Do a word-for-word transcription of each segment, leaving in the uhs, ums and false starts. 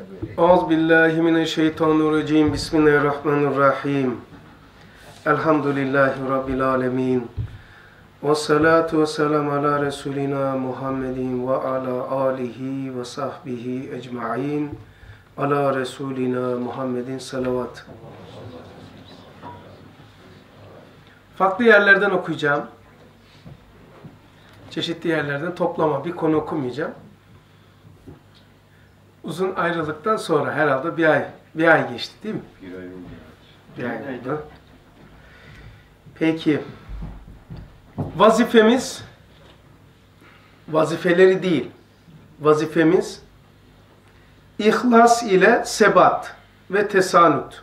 Euzubillahimineşşeytanirracim. Bismillahirrahmanirrahim. Elhamdülillahi Rabbil alemin. Ve salatu ve selamu ala Resulina Muhammedin ve ala alihi ve sahbihi ecma'in. Ala Resulina Muhammedin salavat. Farklı yerlerden okuyacağım. Çeşitli yerlerden toplama bir konu okumayacağım. Uzun ayrılıktan sonra herhalde bir ay, bir ay geçti değil mi? Bir ay oldu. Bir ay oldu. Peki, vazifemiz, vazifeleri değil, vazifemiz ihlas ile sebat ve tesanüt.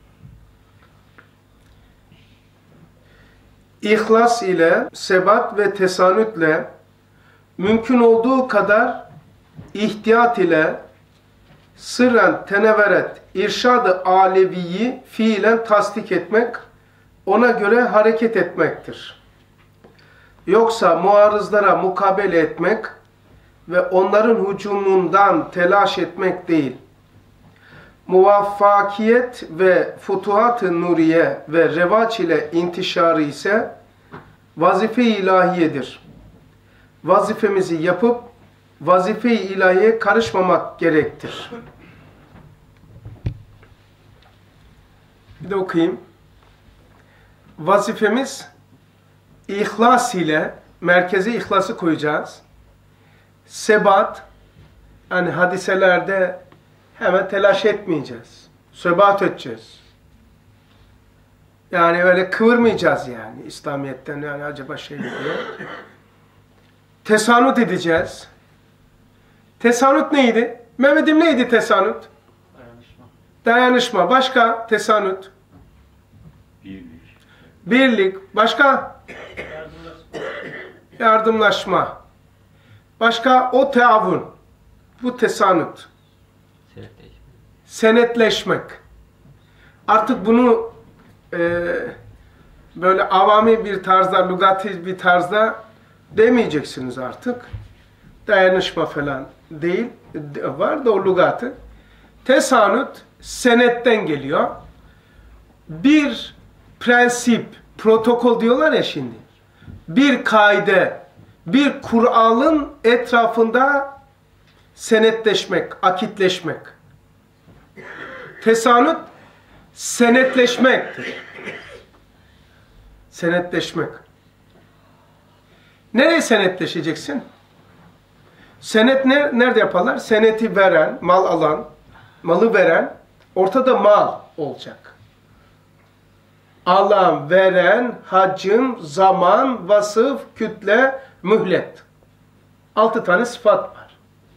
İhlas ile, sebat ve tesanütle mümkün olduğu kadar ihtiyat ile sırren teneveret, irşad-ı aleviyi fiilen tasdik etmek, ona göre hareket etmektir. Yoksa muarızlara mukabele etmek ve onların hücumundan telaş etmek değil. Muvaffakiyet ve futuhat-ı nuriye ve revaç ile intişarı ise vazife-i ilahiyedir. Vazifemizi yapıp vazife-i ilahiye karışmamak gerektir. Bir de okuyayım. Vazifemiz ihlas ile, merkeze ihlası koyacağız. Sebat, yani hadiselerde hemen telaş etmeyeceğiz. Sebat edeceğiz. Yani öyle kıvırmayacağız yani İslamiyet'ten, yani acaba şey diyor. Tesanüt edeceğiz. Tesanüt neydi? Mehmet'im neydi tesanüt? Dayanışma. Dayanışma. Başka tesanüt? Birlik. Birlik. Başka? Yardımlaşma. Yardımlaşma. Başka? O teavun. Bu tesanüt. Senetleşmek. Senetleşmek. Artık bunu e, böyle avami bir tarzda, lügati bir tarzda demeyeceksiniz artık. Dayanışma falan değil. Var da o lügatı. Tesanüt senetten geliyor. Bir prensip, protokol diyorlar ya şimdi. Bir kaide, bir kuralın etrafında senetleşmek, akitleşmek. Tesanüt senetleşmektir. Senetleşmek. Nereye senetleşeceksin? Senet ne, nerede yaparlar? Seneti veren, mal alan, malı veren, ortada mal olacak. Alan, veren, hacim, zaman, vasıf, kütle, mühlet. Altı tane sıfat var.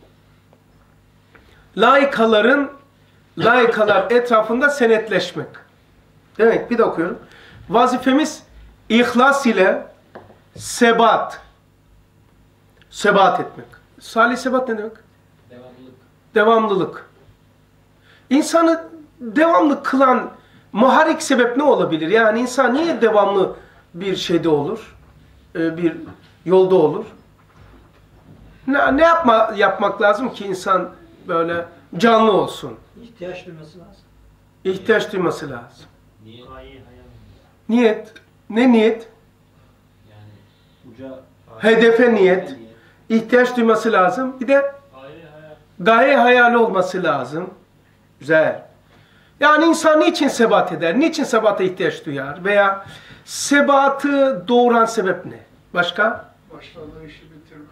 Laikaların, laikalar etrafında senetleşmek. Demek, bir de okuyorum. Vazifemiz ihlas ile sebat. Sebat etmek. Salih sebat ne demek? Devamlılık. Devamlılık. İnsanı devamlı kılan muharik sebep ne olabilir? Yani insan niye devamlı bir şeyde olur? Ee, bir yolda olur? Ne, ne yapma, yapmak lazım ki insan böyle canlı olsun? İhtiyaç duyması lazım. İhtiyaç duyması lazım. Niyet. Niyet. Ne niyet? Yani uca. Hedefe niyet. İhtiyaç duyması lazım. Bir de Gaye hayal. gaye hayali olması lazım. Güzel. Yani insan niçin sebat eder? Niçin sebata ihtiyaç duyar? Veya sebatı doğuran sebep ne? Başka? Başladığı işi bitirmek.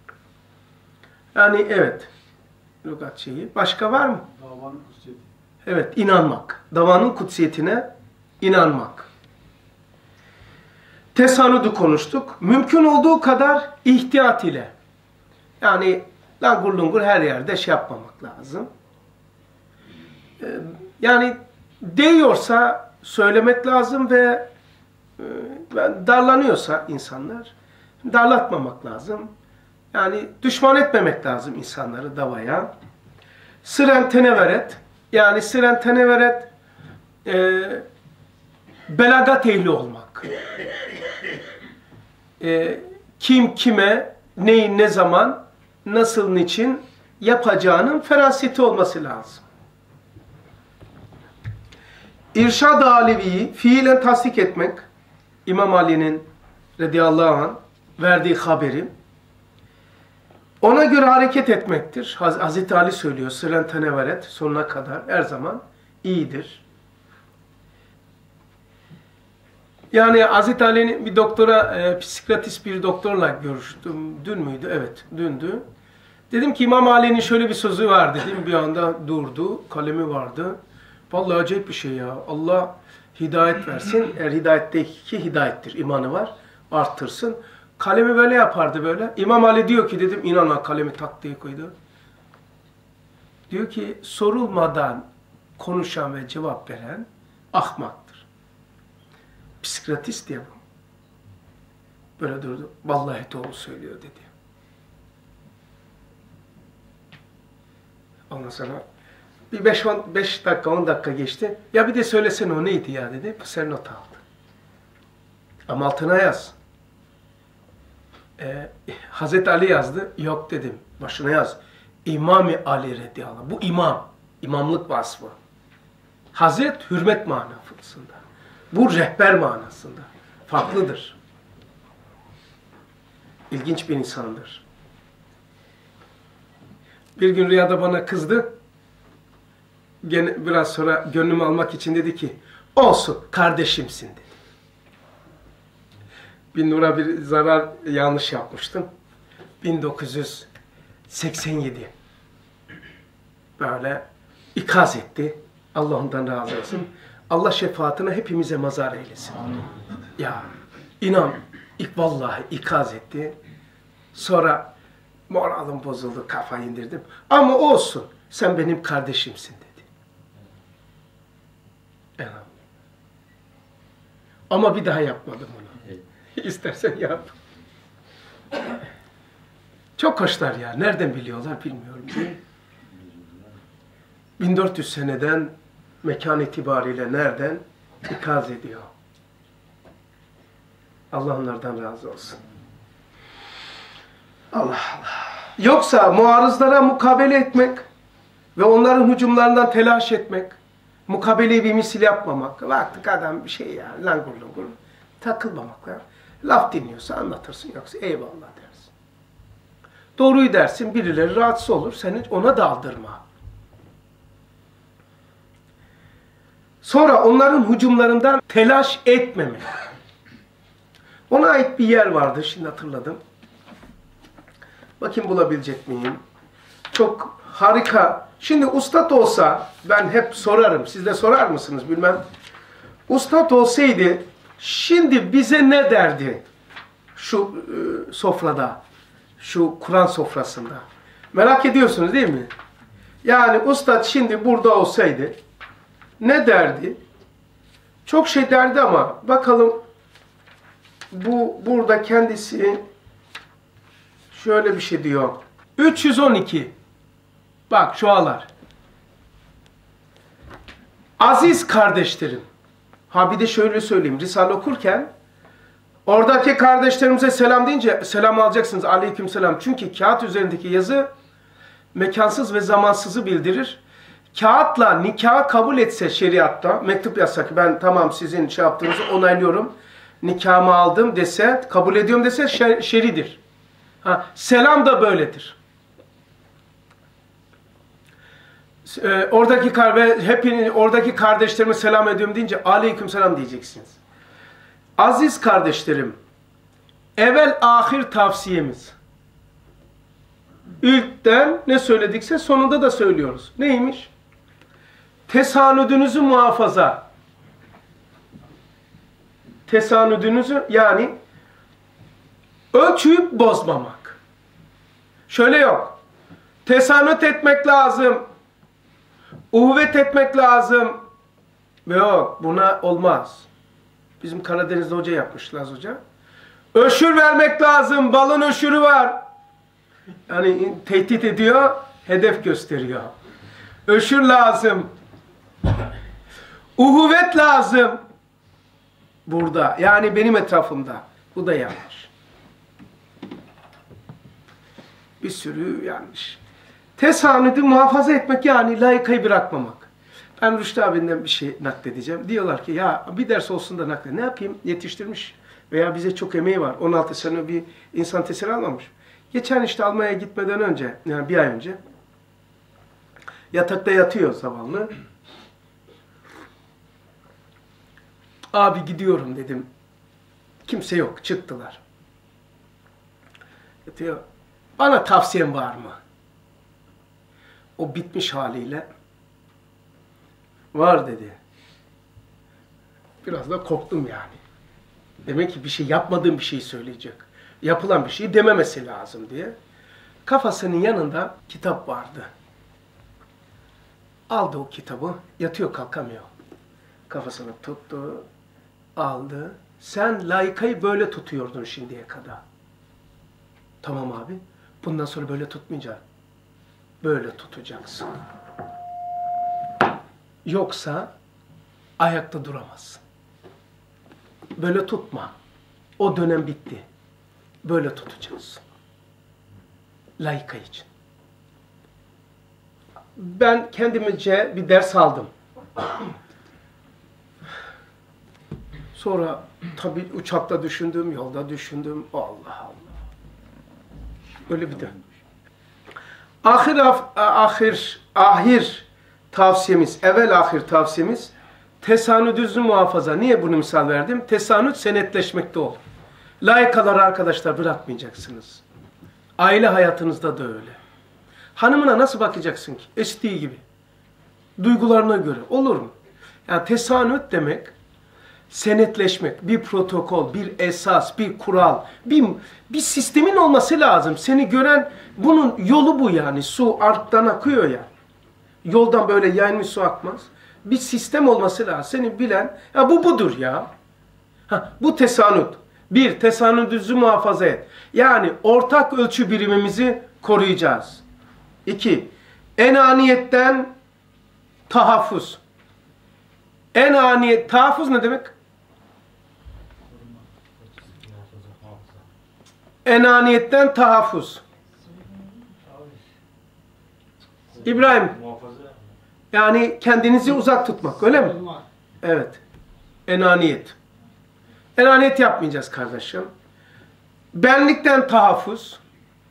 Yani evet. Lügat şeyi. Başka var mı? Davanın kutsiyeti. Evet. İnanmak. Davanın kutsiyetine inanmak. Tesanüdü konuştuk. Mümkün olduğu kadar ihtiyat ile. Yani langur lungur her yerde şey yapmamak lazım. Ee, yani değiyorsa söylemek lazım ve e, darlanıyorsa insanlar darlatmamak lazım. Yani düşman etmemek lazım insanları davaya. Sıren teneveret, yani sıren teneveret e, belagat ehli olmak. E, kim kime, neyi ne zaman, nasıl, niçin yapacağının feraseti olması lazım. İrşad-ı Alevi'yi fiilen tasdik etmek, İmam Ali'nin radıyallahu anh verdiği haberi, ona göre hareket etmektir. Haz Hazreti Ali söylüyor, sıren teneveret, sonuna kadar her zaman iyidir. Yani Hazreti Ali'nin bir doktora, e, psikiyatrist bir doktorla görüştüm. Dün müydü? Evet, dündü. Dedim ki İmam Ali'nin şöyle bir sözü var dedim. Bir anda durdu, kalemi vardı. Vallahi acayip bir şey ya. Allah hidayet versin. Eğer hidayetteki hidayettir, imanı var. Arttırsın. Kalemi böyle yapardı böyle. İmam Ali diyor ki dedim, inan kalemi tak diye koydu. Diyor ki sorulmadan konuşan ve cevap veren ahmaktır. Psikiyatrist diye bu. Böyle durdu. Vallahi doğru söylüyor dedi. Ondan sonra bir beş, on, beş dakika on dakika geçti. Ya bir de söylesene o neydi ya dedi. Bu sefer not aldı. Ama altına yaz. Ee, Hazreti Ali yazdı. Yok dedim. Başına yaz. İmam-ı Ali radıyallahu anh. Bu imam. İmamlık vasfı. Hazret hürmet manasında. Bu rehber manasında. Farklıdır. İlginç bir insandır. Bir gün rüyada bana kızdı. Gene biraz sonra gönlümü almak için dedi ki, olsun kardeşimsin dedi. Bin Nur'a bir zarar yanlış yapmıştım. bin dokuz yüz seksen yedi. Böyle ikaz etti. Allah ondan razı olsun. Allah şefaatine hepimize mazhar eylesin. Ya inan, ilk vallahi ikaz etti. Sonra moralim bozuldu, kafayı indirdim. Ama olsun, sen benim kardeşimsin dedi. Evet. Ama bir daha yapmadım bunu. İstersen yap. Çok hoşlar ya. Nereden biliyorlar bilmiyorum. bin dört yüz seneden mekan itibariyle nereden ikaz ediyor. Allah onlardan razı olsun. Allah Allah. Yoksa muarızlara mukabele etmek ve onların hücumlarından telaş etmek, mukabeleyi bir misil yapmamak, baktık adam bir şey ya, langur langur, takılmamak ya. Laf dinliyorsa anlatırsın, yoksa eyvallah dersin. Doğruyu dersin, birileri rahatsız olur, seni ona daldırma. Sonra onların hücumlarından telaş etmemek. Ona ait bir yer vardı, şimdi hatırladım. Bakayım bulabilecek miyim? Çok harika. Şimdi ustad olsa, ben hep sorarım, siz de sorar mısınız bilmem. Ustad olsaydı, şimdi bize ne derdi? Şu e, sofrada, şu Kur'an sofrasında. Merak ediyorsunuz değil mi? Yani ustad şimdi burada olsaydı, ne derdi? Çok şey derdi ama bakalım bu burada kendisi şöyle bir şey diyor. üç yüz on iki. Bak şualar. Aziz kardeşlerim. Ha bir de şöyle söyleyeyim. Risale okurken oradaki kardeşlerimize selam deyince selam alacaksınız. Aleykümselam. Çünkü kağıt üzerindeki yazı mekansız ve zamansızı bildirir. Kağıtla nikahı kabul etse şeriatta, mektup yazsak ben tamam sizin şey yaptığınızı onaylıyorum, nikahımı aldım dese, kabul ediyorum dese şer, şeridir. Ha, selam da böyledir. Ee, oradaki ve hepiniz oradaki kardeşlerime selam ediyorum deyince aleykümselam diyeceksiniz. Aziz kardeşlerim, evvel ahir tavsiyemiz. İlkten ne söyledikse sonunda da söylüyoruz. Neymiş? Tesanüdünüzü muhafaza. Tesanüdünüzü yani ölçüyüp bozmamak. Şöyle yok. Tesanüt etmek lazım. Uhvet etmek lazım. Yok, buna olmaz. Bizim Karadeniz'de hoca yapmış Laz Hoca. Öşür vermek lazım. Balın öşürü var. Yani tehdit ediyor, hedef gösteriyor. Öşür lazım. Uhuvvet lazım. Burada, yani benim etrafımda. Bu da yanlış. Bir sürü yanlış. Tesanüdü muhafaza etmek yani layıkayı bırakmamak. Ben Rüştü abinden bir şey nakledeceğim. Diyorlar ki ya bir ders olsun da naklet. Ne yapayım? Yetiştirmiş. Veya bize çok emeği var. on altı sene bir insan tesiri almamış. Geçen işte Almanya'ya gitmeden önce, yani bir ay önce yatakta yatıyor zavallı. Abi gidiyorum dedim. Kimse yok. Çıktılar. Yatıyor. Bana tavsiyen var mı? O bitmiş haliyle var dedi. Biraz da korktum yani. Demek ki bir şey yapmadığım bir şey söyleyecek. Yapılan bir şeyi dememesi lazım diye. Kafasının yanında kitap vardı. Aldı o kitabı. Yatıyor kalkamıyor. Kafasını tuttu. Aldı. Sen layıkayı böyle tutuyordun şimdiye kadar. Tamam abi. Bundan sonra böyle tutmayacaksın. Böyle tutacaksın. Yoksa ayakta duramazsın. Böyle tutma. O dönem bitti. Böyle tutacaksın. Layıka için. Ben kendimce bir ders aldım. Sonra tabii uçakta düşündüm, yolda düşündüm. Allah Allah. Öyle bir de. Ahir, ahir, ahir tavsiyemiz, evvel ahir tavsiyemiz tesanüdüzü muhafaza. Niye bunu misal verdim? Tesanüt senetleşmekte olur. Layıkaları arkadaşlar bırakmayacaksınız. Aile hayatınızda da öyle. Hanımına nasıl bakacaksın ki? Estiği gibi. Duygularına göre. Olur mu? Yani tesanüt demek senetleşmek, bir protokol, bir esas, bir kural, bir, bir sistemin olması lazım. Seni gören, bunun yolu bu yani. Su alttan akıyor ya. Yoldan böyle yayılmış su akmaz. Bir sistem olması lazım. Seni bilen, ya bu budur ya. Ha, bu tesanüt. Bir, tesanüdüzü muhafaza et. Yani ortak ölçü birimimizi koruyacağız. İki, enaniyetten tahaffuz. Enaniyet, tahaffuz ne demek? Enaniyetten tahaffuz. İbrahim, yani kendinizi uzak tutmak, öyle mi? Evet. Enaniyet. Enaniyet yapmayacağız kardeşim. Benlikten tahaffuz.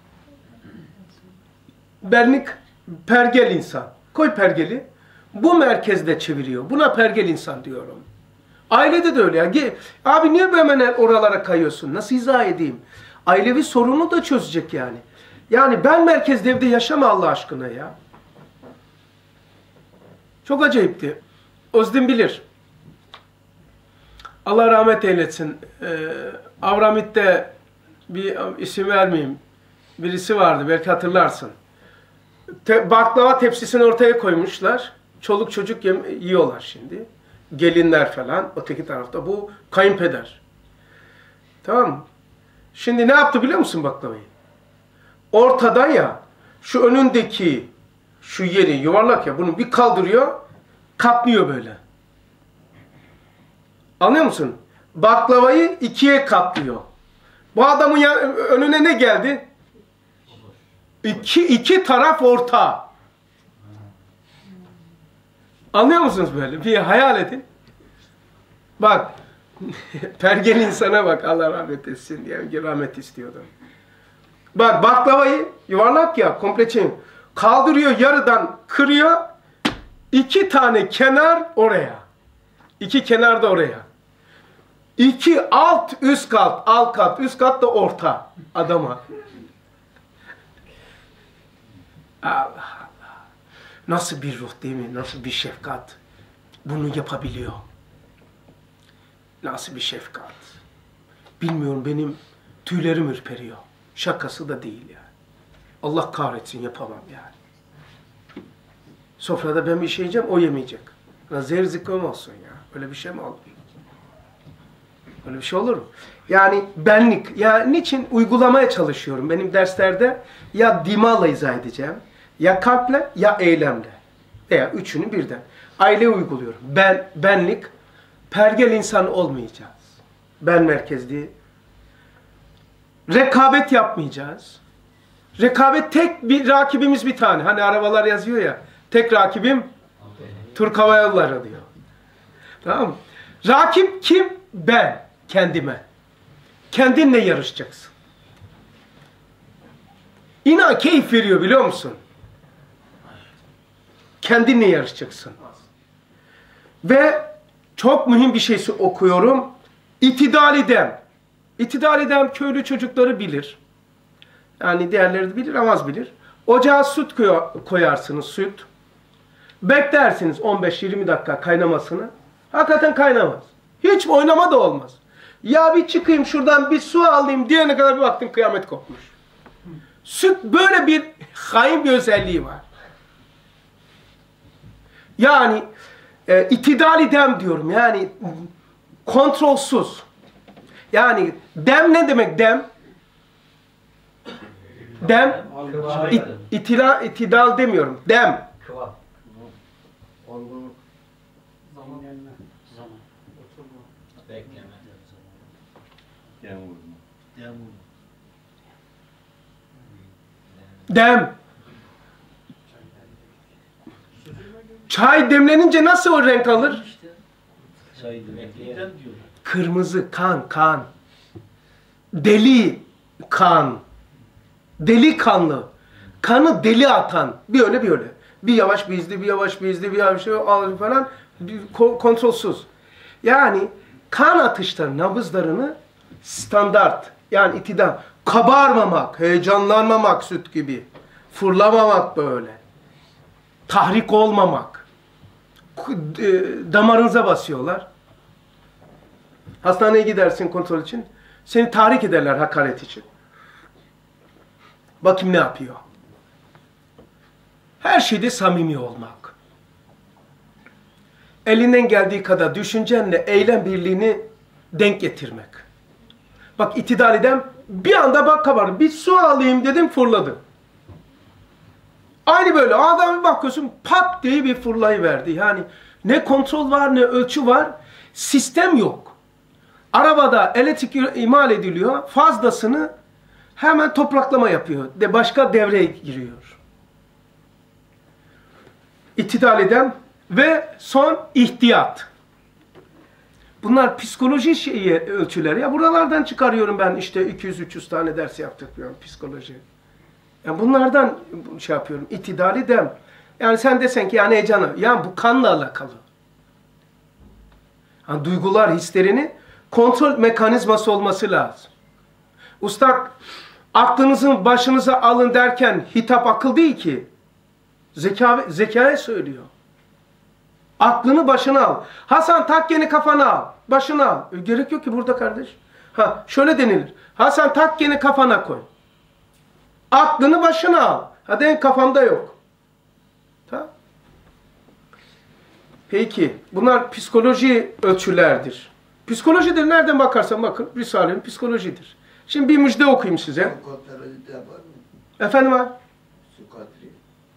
Benlik, pergel insan. Koy pergeli. Bu merkezde çeviriyor. Buna pergel insan diyorum. Ailede de öyle ya. Abi niye böyle oralara kayıyorsun? Nasıl izah edeyim? Ailevi sorunu da çözecek yani. Yani ben merkezde evde yaşama Allah aşkına ya. Çok acayipti. Özdin bilir. Allah rahmet eylesin. Ee, Avramit'te bir isim vermeyeyim. Birisi vardı. Belki hatırlarsın. Te baklava tepsisini ortaya koymuşlar. Çoluk çocuk yiyorlar şimdi. Gelinler falan. Öteki tarafta bu kayınpeder. Tamam mı? Şimdi ne yaptı biliyor musun baklavayı? Ortadan ya şu önündeki şu yeri yuvarlak ya bunu bir kaldırıyor, katlıyor böyle. Anlıyor musun? Baklavayı ikiye katlıyor. Bu adamın ya, önüne ne geldi? İki, iki taraf orta. Anlıyor musunuz böyle? Bir hayal edin. Bak, pergel insana bak, Allah rahmet etsin diye rahmet istiyordum. Bak baklavayı yuvarlak ya, komple çevir. Kaldırıyor, yarıdan kırıyor. İki tane kenar oraya. İki kenar da oraya. İki alt üst kat, alt kat, üst kat da orta adama. Allah Allah. Nasıl bir ruh değil mi? Nasıl bir şefkat. Bunu yapabiliyor. Nasıl bir şefkat. Bilmiyorum, benim tüylerim ürperiyor. Şakası da değil yani. Allah kahretsin, yapamam yani. Sofrada ben bir şey yiyeceğim, o yemeyecek. Zehir zıkkım olsun ya. Öyle bir şey mi olur? Öyle bir şey olur mu? Yani benlik. Ya niçin uygulamaya çalışıyorum? Benim derslerde ya dimağla izah edeceğim, ya kalple, ya eylemle. Veya üçünü birden. Aile uyguluyorum. Ben, benlik, pergel insan olmayacağız. Ben merkezli. Rekabet yapmayacağız. Rekabet tek bir rakibimiz bir tane. Hani arabalar yazıyor ya. Tek rakibim Türk Hava Yolları diyor. Tamam mı? Rakip kim? Ben. Kendime. Kendinle yarışacaksın. İnan keyif veriyor biliyor musun? Kendinle yarışacaksın. Ve çok mühim bir şey okuyorum. İtidal dem. İtidal dem köylü çocukları bilir. Yani diğerleri de bilir ama az bilir. Ocağa süt koyarsınız, süt. Beklersiniz on beş yirmi dakika kaynamasını. Hakikaten kaynamaz. Hiç oynama da olmaz. Ya bir çıkayım şuradan bir su alayım diyene kadar bir baktım kıyamet kopmuş. Süt böyle bir hain bir özelliği var. Yani e, itidali dem diyorum. Yani kontrolsüz. Yani dem ne demek dem? Dem it, itila, itidal demiyorum. Dem. Kıvam. Olgunluk. Zaman. Zaman. Oturma. Bekleme. Dem vurma. Dem vurma. Dem. Çay demlenince nasıl o renk alır? Çayı bekleyerek. Dem diyor. Kırmızı kan, kan. Deli kan. Deli kanlı. Kanı deli atan. Bir öyle bir öyle. Bir yavaş bir hızlı, bir yavaş bir hızlı, bir yavaş bir hızlı falan. Bir kontrolsüz. Yani kan atışları, nabızlarını standart. Yani itidal. Kabarmamak, heyecanlanmamak süt gibi. Fırlamamak böyle. Tahrik olmamak. Damarınıza basıyorlar. Hastaneye gidersin kontrol için. Seni tahrik ederler hakaret için. Bakayım ne yapıyor. Her şeyde samimi olmak. Elinden geldiği kadar düşüncenle eylem birliğini denk getirmek. Bak itidal edem bir anda bak kabardı. Bir su alayım dedim fırladı. Aynı böyle adam bakıyorsun pat diye bir fırlayıverdi. Yani ne kontrol var ne ölçü var. Sistem yok. Arabada elektrik imal ediliyor. Fazlasını hemen topraklama yapıyor. De başka devreye giriyor. İtidal eden ve son ihtiyat. Bunlar psikoloji şeyi, ölçüleri. Ya buralardan çıkarıyorum ben işte iki yüz üç yüz tane ders yaptık yani psikoloji. Yani bunlardan şey yapıyorum. İtidal dem. Yani sen desen ki yani heyecanı. Yani bu kanla alakalı. Yani duygular, hislerini kontrol mekanizması olması lazım. Ustad aklınızın başınıza alın derken hitap akıl değil ki. Zeka, zekaya söylüyor. Aklını başına al. Hasan takkeni kafana al. Başına al. E, gerek yok ki burada kardeş. Ha, şöyle denilir. Hasan takkeni kafana koy. Aklını başına al. Hadi en kafamda yok. Tamam. Peki. Bunlar psikoloji ölçülerdir. Psikolojidir. Nereden bakarsan bakın. Risale'nin psikolojidir. Şimdi bir müjde okuyayım size. Psikoterapi yapar mı? Efendim abi? Psikotri.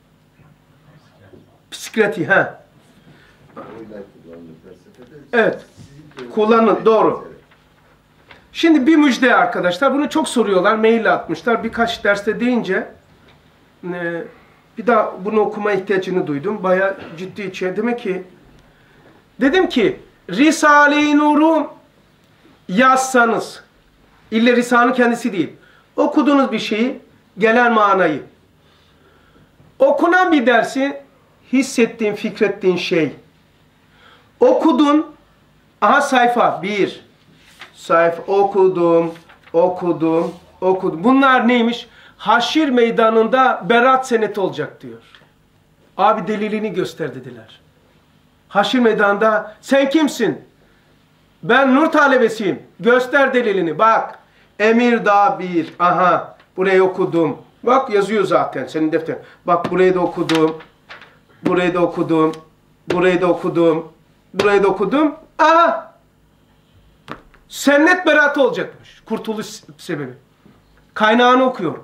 Psikiyatri. Ha. Oylar kullanılır felsefede. Evet. Sizin Kullanın. Doğru. Şimdi bir müjde arkadaşlar. Bunu çok soruyorlar. Mail atmışlar. Birkaç derste deyince e, bir daha bunu okuma ihtiyacını duydum. Bayağı ciddi içe. Demek ki dedim ki Risale-i Nur'u yazsanız illa Risale'nin kendisi değil. Okuduğunuz bir şeyi gelen manayı okunan bir dersi hissettiğin, fikrettiğin şey okudun aha sayfa bir sayfa okudum, okudum, okudum. Bunlar neymiş? Haşir meydanında berat seneti olacak diyor. Abi delilini göster dediler. Haşir meydanında sen kimsin? Ben nur talebesiyim. Göster delilini. Bak. Emirdağ bir. Aha. Burayı okudum. Bak yazıyor zaten senin defterin. Bak burayı da okudum. Burayı da okudum. Burayı da okudum. Burayı da okudum. Aha. Sennet beratı olacakmış. Kurtuluş sebebi. Kaynağını okuyorum.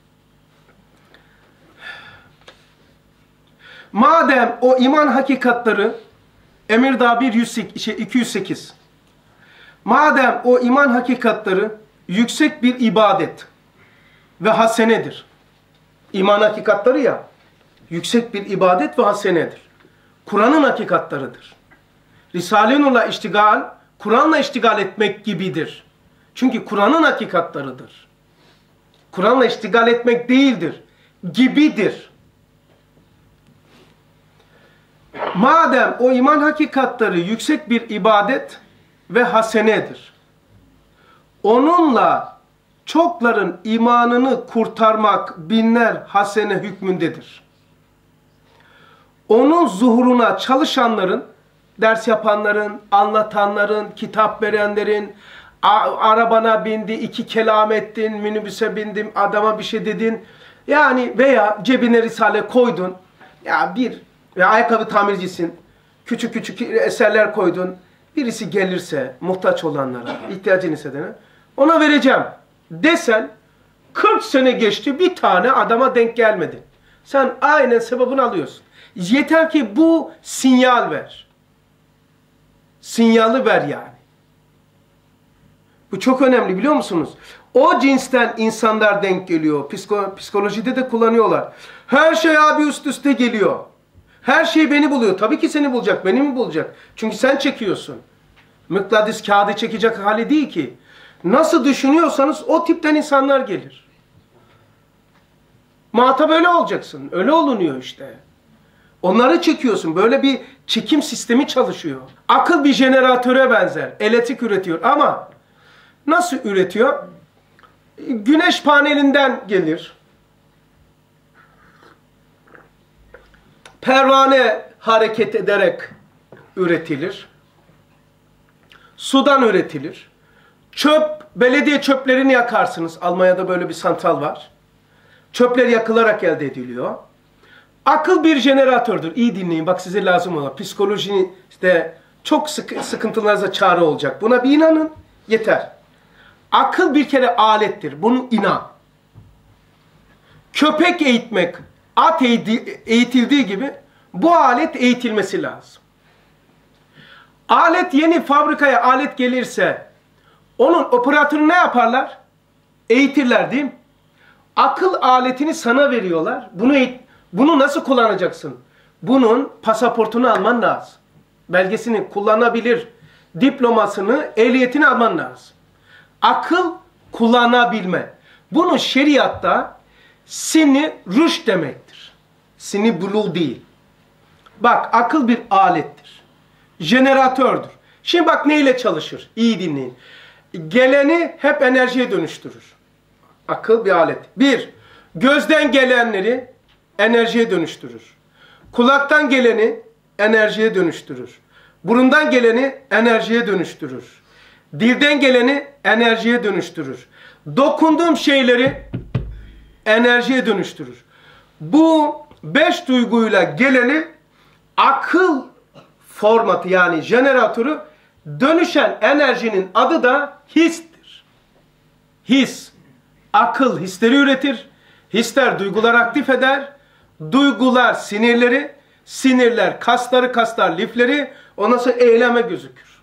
Madem o iman hakikatları Emirdağ bir iki yüz sekiz. Madem o iman hakikatları yüksek bir ibadet ve hasenedir. İman hakikatları ya, yüksek bir ibadet ve hasenedir. Kur'an'ın hakikatlarıdır. Risale-i Nur'la iştigal, Kur'an'la iştigal etmek gibidir. Çünkü Kur'an'ın hakikatlarıdır. Kur'an'la iştigal etmek değildir, gibidir. Madem o iman hakikatları yüksek bir ibadet ve hasenedir, onunla çokların imanını kurtarmak binler hasene hükmündedir. Onun zuhuruna çalışanların, ders yapanların, anlatanların, kitap verenlerin, arabana bindi, iki kelam ettin, minibüse bindim, adama bir şey dedin. Yani veya cebine risale koydun. Ya bir ve ayakkabı tamircisin. Küçük küçük eserler koydun. Birisi gelirse muhtaç olanlara, ihtiyacını hissedene ona vereceğim desen kırk sene geçti, bir tane adama denk gelmedi. Sen aynen sebebini alıyorsun. Yeter ki bu sinyal ver. Sinyali ver yani. Bu çok önemli, biliyor musunuz? O cinsten insanlar denk geliyor. Psiko, psikolojide de kullanıyorlar. Her şey abi üst üste geliyor. Her şey beni buluyor. Tabii ki seni bulacak, beni mi bulacak? Çünkü sen çekiyorsun. Mıknatıs kağıdı çekecek hali değil ki. Nasıl düşünüyorsanız o tipten insanlar gelir. Muhatap öyle olacaksın. Öyle olunuyor işte. Onları çekiyorsun. Böyle bir çekim sistemi çalışıyor. Akıl bir jeneratöre benzer. Elektrik üretiyor ama nasıl üretiyor? Güneş panelinden gelir. Pervane hareket ederek üretilir. Sudan üretilir. Çöp, belediye çöplerini yakarsınız. Almanya'da böyle bir santral var. Çöpler yakılarak elde ediliyor. Akıl bir jeneratördür. İyi dinleyin, bak size lazım olan. Psikolojinin işte çok sıkı, sıkıntılarınıza çare olacak. Buna bir inanın, yeter. Akıl bir kere alettir. Bunu inan. Köpek eğitmek, at eğitildiği gibi bu alet eğitilmesi lazım. Alet, yeni fabrikaya alet gelirse onun operatörü ne yaparlar? Eğitirler değil mi? Akıl aletini sana veriyorlar. Bunu eğit Bunu nasıl kullanacaksın? Bunun pasaportunu alman lazım. Belgesini kullanabilir. Diplomasını, ehliyetini alman lazım. Akıl kullanabilme. Bunun şeriatta sini ruş demektir. Sini bulu değil. Bak, akıl bir alettir. Jeneratördür. Şimdi bak neyle çalışır? İyi dinleyin. Geleni hep enerjiye dönüştürür. Akıl bir alet. Bir, gözden gelenleri enerjiye dönüştürür. Kulaktan geleni enerjiye dönüştürür. Burundan geleni enerjiye dönüştürür. Dilden geleni enerjiye dönüştürür. Dokunduğum şeyleri enerjiye dönüştürür. Bu beş duyguyla geleni akıl formatı, yani jeneratörü, dönüşen enerjinin adı da histir. His. Akıl hisleri üretir. Hisler duygular aktif eder. Duygular sinirleri, sinirler kasları, kaslar lifleri, ondan sonra eyleme gözükür.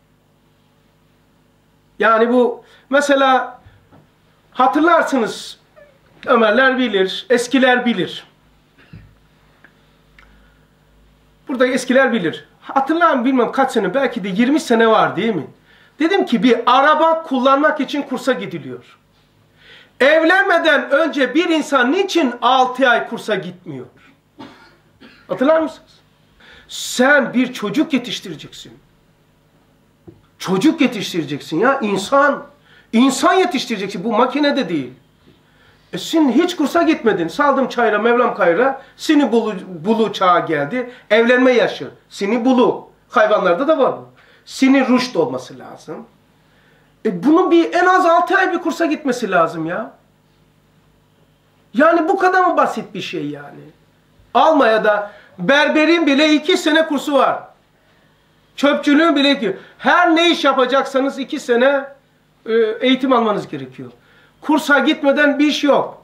Yani bu mesela hatırlarsınız, Ömerler bilir, eskiler bilir. Burada eskiler bilir. Hatırlar mı bilmem kaç sene, belki de yirmi sene var değil mi? Dedim ki bir araba kullanmak için kursa gidiliyor. Evlenmeden önce bir insan niçin altı ay kursa gitmiyor? Hatırlar mısınız? Sen bir çocuk yetiştireceksin. Çocuk yetiştireceksin ya, insan. İnsan yetiştireceksin, bu makine de değil. E sen hiç kursa gitmedin. Saldım çayra, Mevlam kayra. Seni bulu, bulu çağı geldi. Evlenme yaşı. Seni bulu. Hayvanlarda da var bu. Seni rüşt olması lazım. E bunu bir en az altı ay bir kursa gitmesi lazım ya. Yani bu kadar mı basit bir şey yani? Almanya'da berberin bile iki sene kursu var. Çöpçülüğün bile iki. Her ne iş yapacaksanız iki sene e, eğitim almanız gerekiyor. Kursa gitmeden bir iş yok.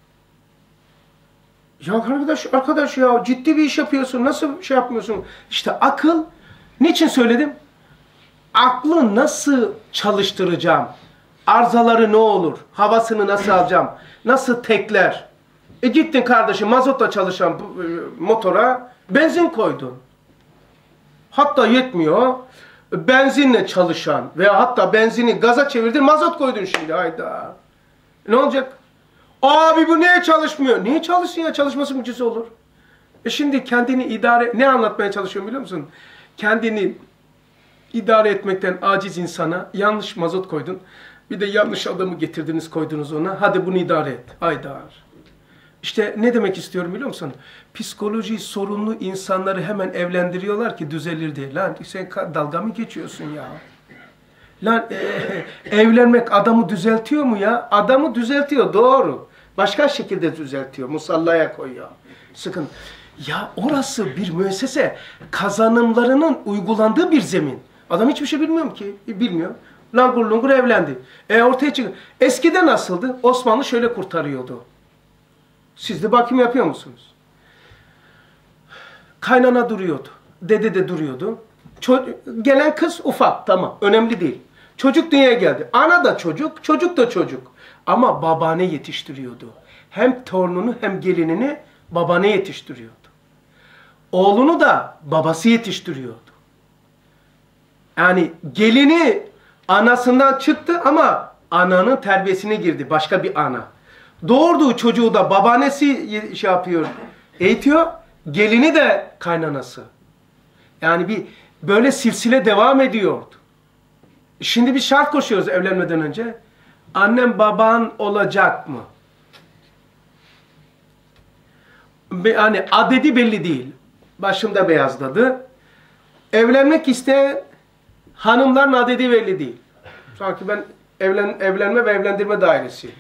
Ya arkadaş, arkadaş ya ciddi bir iş yapıyorsun. Nasıl şey yapmıyorsun? İşte akıl. Niçin söyledim? Aklı nasıl çalıştıracağım? Arızaları ne olur? Havasını nasıl alacağım? Nasıl tekler? E gittin kardeşim mazotla çalışan bu, e, motora benzin koydun. Hatta yetmiyor. Benzinle çalışan veya hatta benzini gaza çevirdin, mazot koydun şimdi. Hayda. Ne olacak? Abi bu niye çalışmıyor? Niye çalışsın ya? Çalışması mucize olur. E şimdi kendini idare... Ne anlatmaya çalışıyorum biliyor musun? Kendini idare etmekten aciz insana yanlış mazot koydun. Bir de yanlış adamı getirdiniz, koydunuz ona. Hadi bunu idare et. Haydar. İşte ne demek istiyorum biliyor musun? Psikoloji sorunlu insanları hemen evlendiriyorlar ki düzelir diye. Lan sen dalga mı geçiyorsun ya? Lan e, evlenmek adamı düzeltiyor mu ya? Adamı düzeltiyor, doğru. Başka şekilde düzeltiyor. Musallaya koyuyor. Sıkın. Ya orası bir müessese. Kazanımlarının uygulandığı bir zemin. Adam hiçbir şey bilmiyor ki. Bilmiyor. Langur lungur evlendi. E ortaya çıkıyor. Eskiden nasıldı? Osmanlı şöyle kurtarıyordu. Siz de bakım yapıyor musunuz? Kaynana duruyordu. Dede de duruyordu. Ço- gelen kız ufak, tamam. Önemli değil. Çocuk dünyaya geldi. Ana da çocuk, çocuk da çocuk. Ama babaanne yetiştiriyordu. Hem torununu hem gelinini babaanne yetiştiriyordu. Oğlunu da babası yetiştiriyordu. Yani gelini anasından çıktı ama ananın terbiyesine girdi. Başka bir ana. Doğurduğu çocuğu da babaannesi şey yapıyor, eğitiyor. Gelini de kaynanası. Yani bir böyle silsile devam ediyordu. Şimdi bir şart koşuyoruz evlenmeden önce. Annem baban olacak mı? Yani adedi belli değil. Başımda beyazladı. Evlenmek isteyen hanımların adedi belli değil. Sanki ben evlen, evlenme ve evlendirme dairesiyim.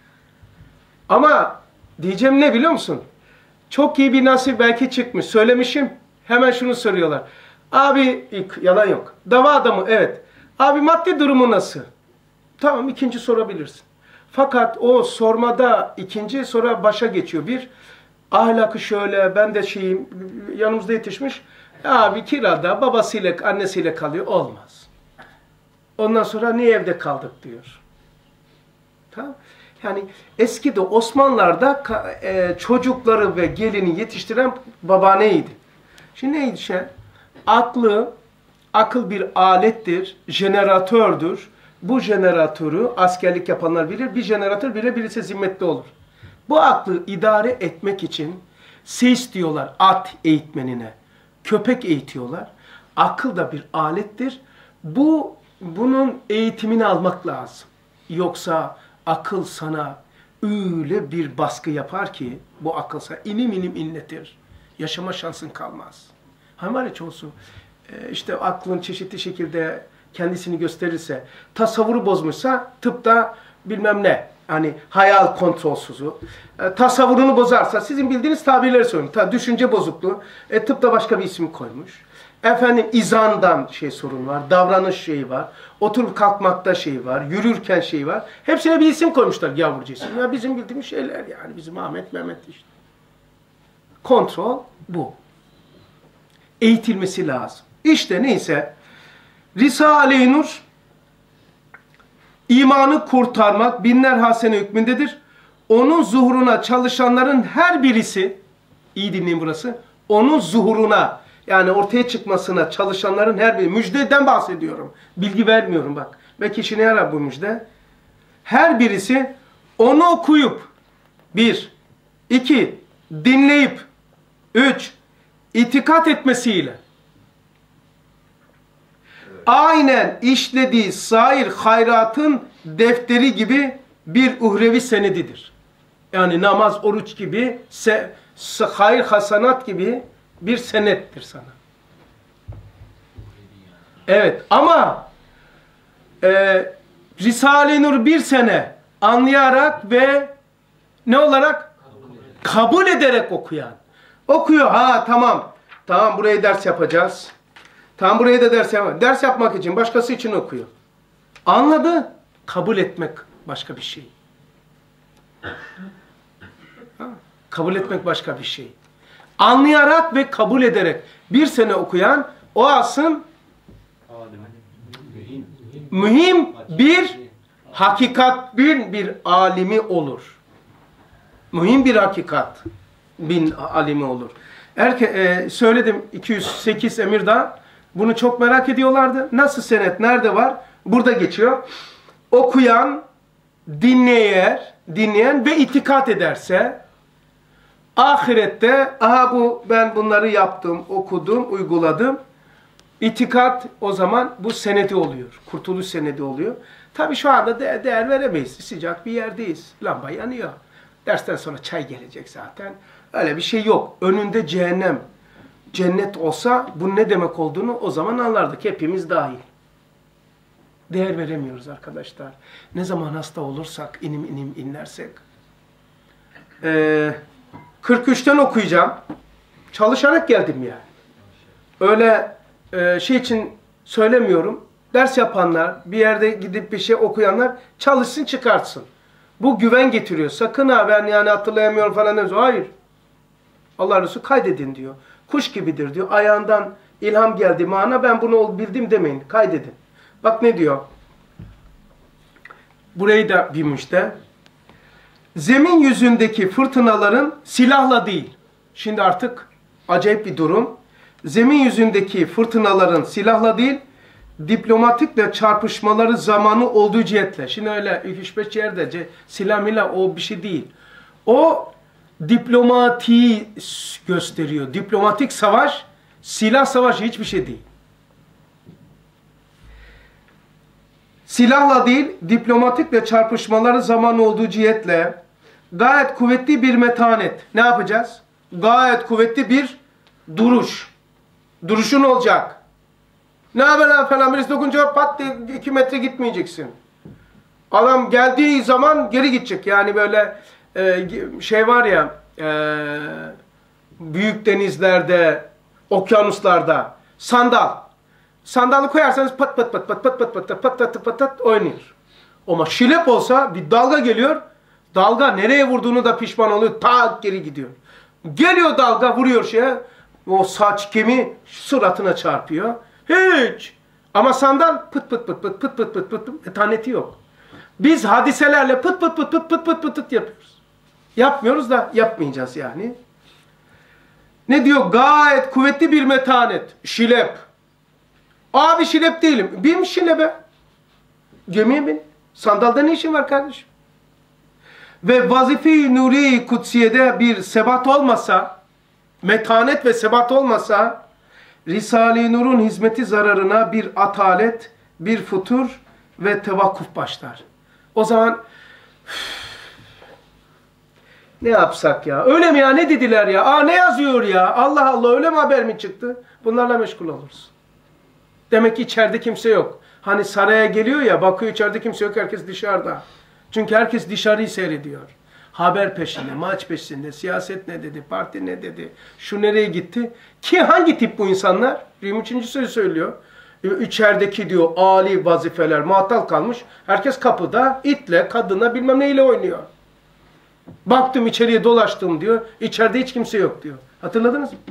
Ama diyeceğim ne biliyor musun? Çok iyi bir nasip belki çıkmış. Söylemişim. Hemen şunu soruyorlar. Abi, yalan yok. Dava adamı, evet. Abi maddi durumu nasıl? Tamam, ikinci sorabilirsin. Fakat o sormada ikinci, sonra başa geçiyor. Bir, ahlakı şöyle, ben de şeyim, yanımızda yetişmiş. Abi kirada babasıyla, annesiyle kalıyor. Olmaz. Ondan sonra niye evde kaldık diyor. Tamam. Yani eskide Osmanlılar'da e, çocukları ve gelini yetiştiren babaanneydi. Şimdi neydi şey? Aklı, akıl bir alettir, jeneratördür. Bu jeneratörü askerlik yapanlar bilir. Bir jeneratör bile birisi zimmetli olur. Bu aklı idare etmek için seyis diyorlar at eğitmenine. Köpek eğitiyorlar. Akıl da bir alettir. Bu bunun eğitimini almak lazım. Yoksa akıl sana öyle bir baskı yapar ki bu akıl sana inim inim inletir. Yaşama şansın kalmaz. Hani var ya çoğusu işte aklın çeşitli şekilde kendisini gösterirse, tasavvuru bozmuşsa tıpta bilmem ne. Hani hayal kontrolsüzü. E, tasavvurunu bozarsa sizin bildiğiniz tabirleri söylüyorum. Ta, düşünce bozukluğu. E, tıpta başka bir isim koymuş. Efendim izandan şey sorun var. Davranış şeyi var. Oturup kalkmakta şey var. Yürürken şey var. Hepsine bir isim koymuşlar yavrucu isim. Ya bizim bildiğimiz şeyler yani. Bizim Ahmet Mehmet işte. Kontrol bu. Eğitilmesi lazım. İşte neyse Risale-i Nur imanı kurtarmak binler hasene hükmündedir. Onun zuhuruna çalışanların her birisi, iyi dinleyin burası, onun zuhuruna yani ortaya çıkmasına çalışanların her biri, müjdeden bahsediyorum. Bilgi vermiyorum bak. Ve kişi ne yarar bu müjde? Her birisi onu okuyup, bir, iki, dinleyip, üç, itikat etmesiyle, aynen işlediği sair hayratın defteri gibi bir uhrevi senedidir. Yani namaz, oruç gibi, se, hayır hasanat gibi bir senettir sana. Evet ama e, Risale-i Nur bir sene anlayarak ve ne olarak? Kabul ederek okuyan. Okuyor, ha tamam, tamam buraya ders yapacağız. Tamam buraya da ders yapmak. Ders yapmak için, başkası için okuyor. Anladı. Kabul etmek başka bir şey. Ha? Kabul etmek başka bir şey. Anlayarak ve kabul ederek bir sene okuyan o asın mühim bir hakikat bir, bir alimi olur. Mühim bir hakikat. Bin alimi olur. Erke, e, söyledim iki yüz sekiz Emirdağ. Bunu çok merak ediyorlardı. Nasıl senet? Nerede var? Burada geçiyor. Okuyan, dinleyer, dinleyen ve itikat ederse ahirette aha bu ben bunları yaptım, okudum, uyguladım. İtikat o zaman bu senedi oluyor. Kurtuluş senedi oluyor. Tabii şu anda de değer veremeyiz. Sıcak bir yerdeyiz. Lamba yanıyor. Dersten sonra çay gelecek zaten. Öyle bir şey yok. Önünde cehennem, cennet olsa bunun ne demek olduğunu o zaman anlardık. Hepimiz dahil. Değer veremiyoruz arkadaşlar. Ne zaman hasta olursak, inim inim inlersek. Ee, kırk üçten okuyacağım. Çalışarak geldim yani. Öyle e, şey için söylemiyorum. Ders yapanlar, bir yerde gidip bir şey okuyanlar çalışsın çıkartsın. Bu güven getiriyor. Sakın ha ben yani hatırlayamıyorum falan demiyor. Hayır. Allah Resulü kaydedin diyor. Kuş gibidir diyor. Ayağından ilham geldi mana ben bunu bildim demeyin. Kaydedin. Bak ne diyor. Burayı da bir müjde. Zemin yüzündeki fırtınaların silahla değil. Şimdi artık acayip bir durum. Zemin yüzündeki fırtınaların silahla değil, diplomatikle çarpışmaları zamanı olduğu cihetle. Şimdi öyle üç beş yerde silah milah o bir şey değil. O diplomatiği gösteriyor. Diplomatik savaş, silah savaşı hiçbir şey değil. Silahla değil, diplomatikle çarpışmaları zamanı olduğu cihetle gayet kuvvetli bir metanet. Ne yapacağız? Gayet kuvvetli bir duruş. Duruşun olacak. Ne haber falan birisi dokunca pat diye iki metre gitmeyeceksin. Adam geldiği zaman geri gidecek. Yani böyle e, şey var ya e, büyük denizlerde, okyanuslarda sandal. Sandalı koyarsanız pat pat pat pat pat pat pat pat pat pat pat pat oynuyor. Ama şilep olsa bir dalga geliyor. Dalga nereye vurduğunu da pişman oluyor. Tak geri gidiyor. Geliyor dalga vuruyor şeye. O saç kemiği suratına çarpıyor. Hiç. Ama sandal pıt pıt pıt pıt pıt pıt pıt pıt pıt metaneti yok. Biz hadiselerle pıt pıt pıt pıt pıt pıt pıt pıt yapıyoruz. Yapmıyoruz da yapmayacağız yani. Ne diyor? Gayet kuvvetli bir metanet. Şilep. Abi şilep değilim. Bin şilebe. Gemiye bin. Sandalda ne işin var kardeşim? Ve vazife-i nuri kutsiyede bir sebat olmasa, metanet ve sebat olmasa, Risale-i Nur'un hizmeti zararına bir atalet, bir futur ve tevakkuf başlar. O zaman ne yapsak ya? Öyle mi ya? Ne dediler ya? Aa ne yazıyor ya? Allah Allah öyle mi haber mi çıktı? Bunlarla meşgul oluruz. Demek ki içeride kimse yok. Hani saraya geliyor ya, bakıyor içeride kimse yok, herkes dışarıda. Çünkü herkes dışarıyı seyrediyor. Haber peşinde, maç peşinde, siyaset ne dedi, parti ne dedi, şu nereye gitti. Ki hangi tip bu insanlar? yirmi üçüncü söz söylüyor. İçerideki diyor âli vazifeler muhattal kalmış. Herkes kapıda itle, kadına bilmem neyle oynuyor. Baktım içeriye dolaştım diyor. İçeride hiç kimse yok diyor. Hatırladınız mı?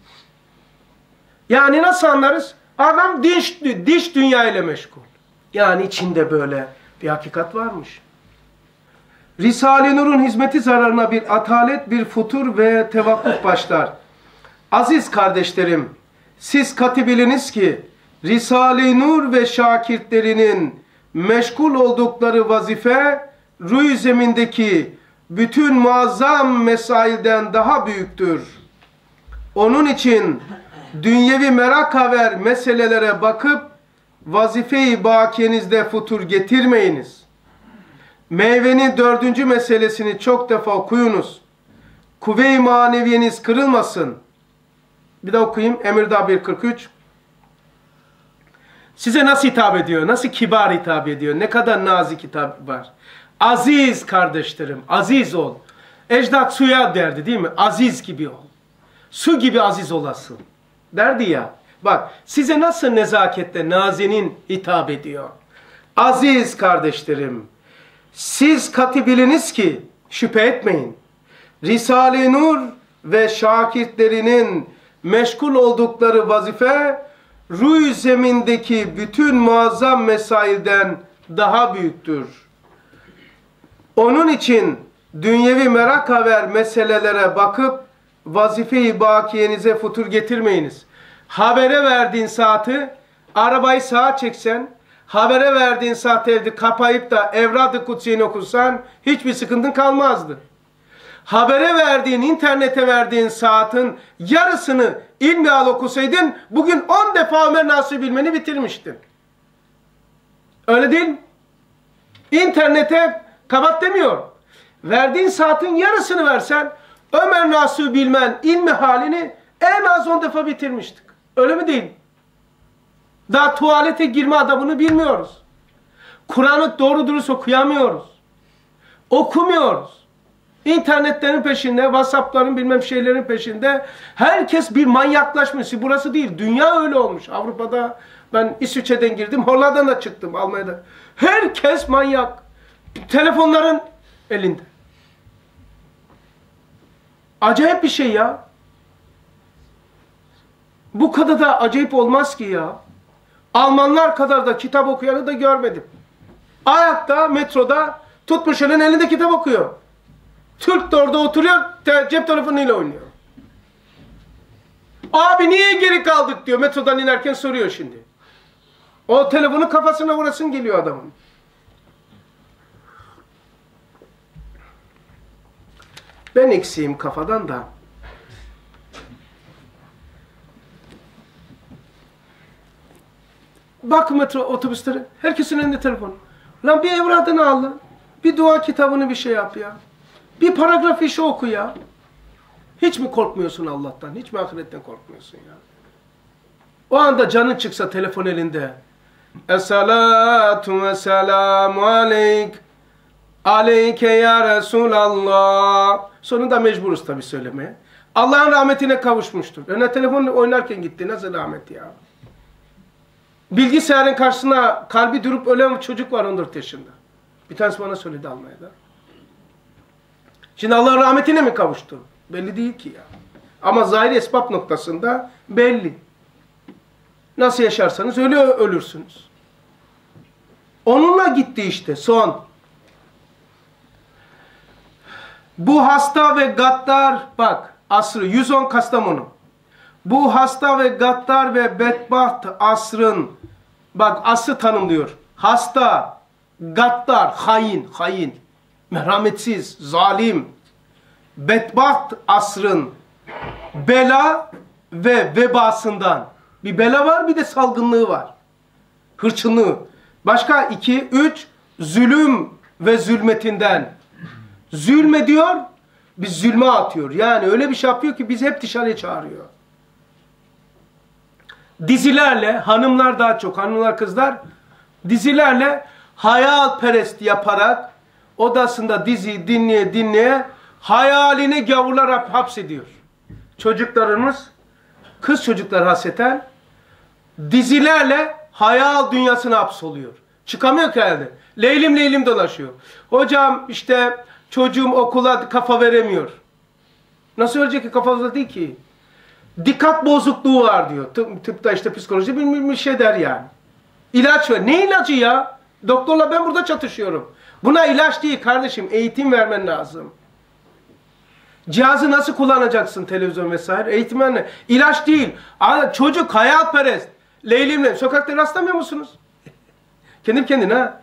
Yani nasıl anlarız? Adam diş, diş dünya ile meşgul. Yani içinde böyle bir hakikat varmış. Risale-i Nur'un hizmeti zararına bir atalet, bir futur ve tevakkuf başlar. Aziz kardeşlerim, siz katibiliniz ki Risale-i Nur ve şakirtlerinin meşgul oldukları vazife rüy zemindeki bütün muazzam mesailden daha büyüktür. Onun için dünyevi merak haber meselelere bakıp vazife-i bakiyenizde futur getirmeyiniz. Meyvenin dördüncü meselesini çok defa okuyunuz. Kuvve-i maneviyeniz kırılmasın. Bir de okuyayım. Emirdağ bir kırk üç. Size nasıl hitap ediyor? Nasıl kibar hitap ediyor? Ne kadar nazik hitap var. Aziz kardeşlerim, aziz ol. Ecdat suya derdi değil mi? Aziz gibi ol. Su gibi aziz olasın. Derdi ya. Bak size nasıl nezaketle nazenin hitap ediyor. Aziz kardeşlerim, siz katibiliniz ki şüphe etmeyin. Risale-i Nur ve şakirtlerinin meşgul oldukları vazife rüy zemindeki bütün muazzam mesailden daha büyüktür. Onun için dünyevi merak haber meselelere bakıp vazife-i bakiyenize futur getirmeyiniz. Habere verdiğin saati, arabayı sağa çeksen, habere verdiğin saati evde kapayıp da Evrad-ı Kutsi'ni okursan hiçbir sıkıntın kalmazdı. Habere verdiğin, internete verdiğin saatin yarısını ilmihal okusaydın bugün on defa Ömer Nasuh'u bilmeni bitirmiştin. Öyle değil mi? İnternete kapat demiyor. Verdiğin saatin yarısını versen Ömer Nasuh'u bilmen ilmi halini en az on defa bitirmiştik. Öyle mi değil? Daha tuvalete girme adabını bilmiyoruz. Kur'an'ı doğru dürüst okuyamıyoruz. Okumuyoruz. İnternetlerin peşinde, WhatsApp'ların bilmem şeylerin peşinde. Herkes bir manyaklaşmış. Burası değil. Dünya öyle olmuş. Avrupa'da ben İsviçre'den girdim. Hollanda'dan da çıktım. Almanya'da. Herkes manyak. Telefonların elinde. Acayip bir şey ya. Bu kadar da acayip olmaz ki ya. Almanlar kadar da kitap okuyanı da görmedim. Ayakta, metroda tutmuş elin elinde kitap okuyor. Türk de orada oturuyor, te cep telefonuyla oynuyor. Abi niye geri kaldık diyor, metrodan inerken soruyor şimdi. O telefonu kafasına vurasın geliyor adamın. Ben eksiğim kafadan da. Bak metro otobüsleri, herkesin elinde telefon. Lan bir evradını al lan. Bir dua kitabını bir şey yap ya. Bir paragraf işi oku ya. Hiç mi korkmuyorsun Allah'tan? Hiç mi ahiretten korkmuyorsun ya? O anda canın çıksa telefon elinde. Es-salatu ve selamu aleyk. Aleyke ya Resulallah. Sonunda mecburuz tabii söylemeye. Allah'ın rahmetine kavuşmuştur. Öne telefonla oynarken gitti. Nasıl rahmet ya? Bilgisayarın karşısına kalbi durup ölen çocuk var on dört yaşında. Bir tanesi bana söyledi Almanya'da. Şimdi Allah'ın rahmetine mi kavuştu? Belli değil ki ya. Ama zahiri esbab noktasında belli. Nasıl yaşarsanız öyle ölürsünüz. Onunla gitti işte son. Bu hasta ve gaddar, bak asrı yüz on Kastamonu. Bu hasta ve gaddar ve bedbaht asrın, bak asrı tanımlıyor. Hasta, gaddar, hain, hain, merhametsiz, zalim, bedbaht asrın bela ve vebasından. Bir bela var, bir de salgınlığı var. Hırçınlığı. Başka iki, üç, zulüm ve zulmetinden. Zulme diyor, biz zulme atıyor. Yani öyle bir şey yapıyor ki biz hep dışarıya çağırıyor. Dizilerle, hanımlar daha çok, hanımlar kızlar, dizilerle hayalperest yaparak odasında dizi dinleye dinleye hayalini gavurlar hapsediyor. Çocuklarımız, kız çocuklar haseten dizilerle hayal dünyasına hapsoluyor. Çıkamıyor ki herhalde. Leylim leylim dolaşıyor. Hocam işte çocuğum okula kafa veremiyor. Nasıl ölecek ki, kafasında değil ki. Dikkat bozukluğu var diyor. Tıp, tıpta işte psikoloji bir, bir şey der yani. İlaç ver. Ne ilacı ya? Doktorla ben burada çatışıyorum. Buna ilaç değil kardeşim. Eğitim vermen lazım. Cihazı nasıl kullanacaksın, televizyon vesaire? Eğitmenle. İlaç değil. Çocuk hayalperest. Leylimle. Sokakta rastlamıyor musunuz? Kendim kendine ha.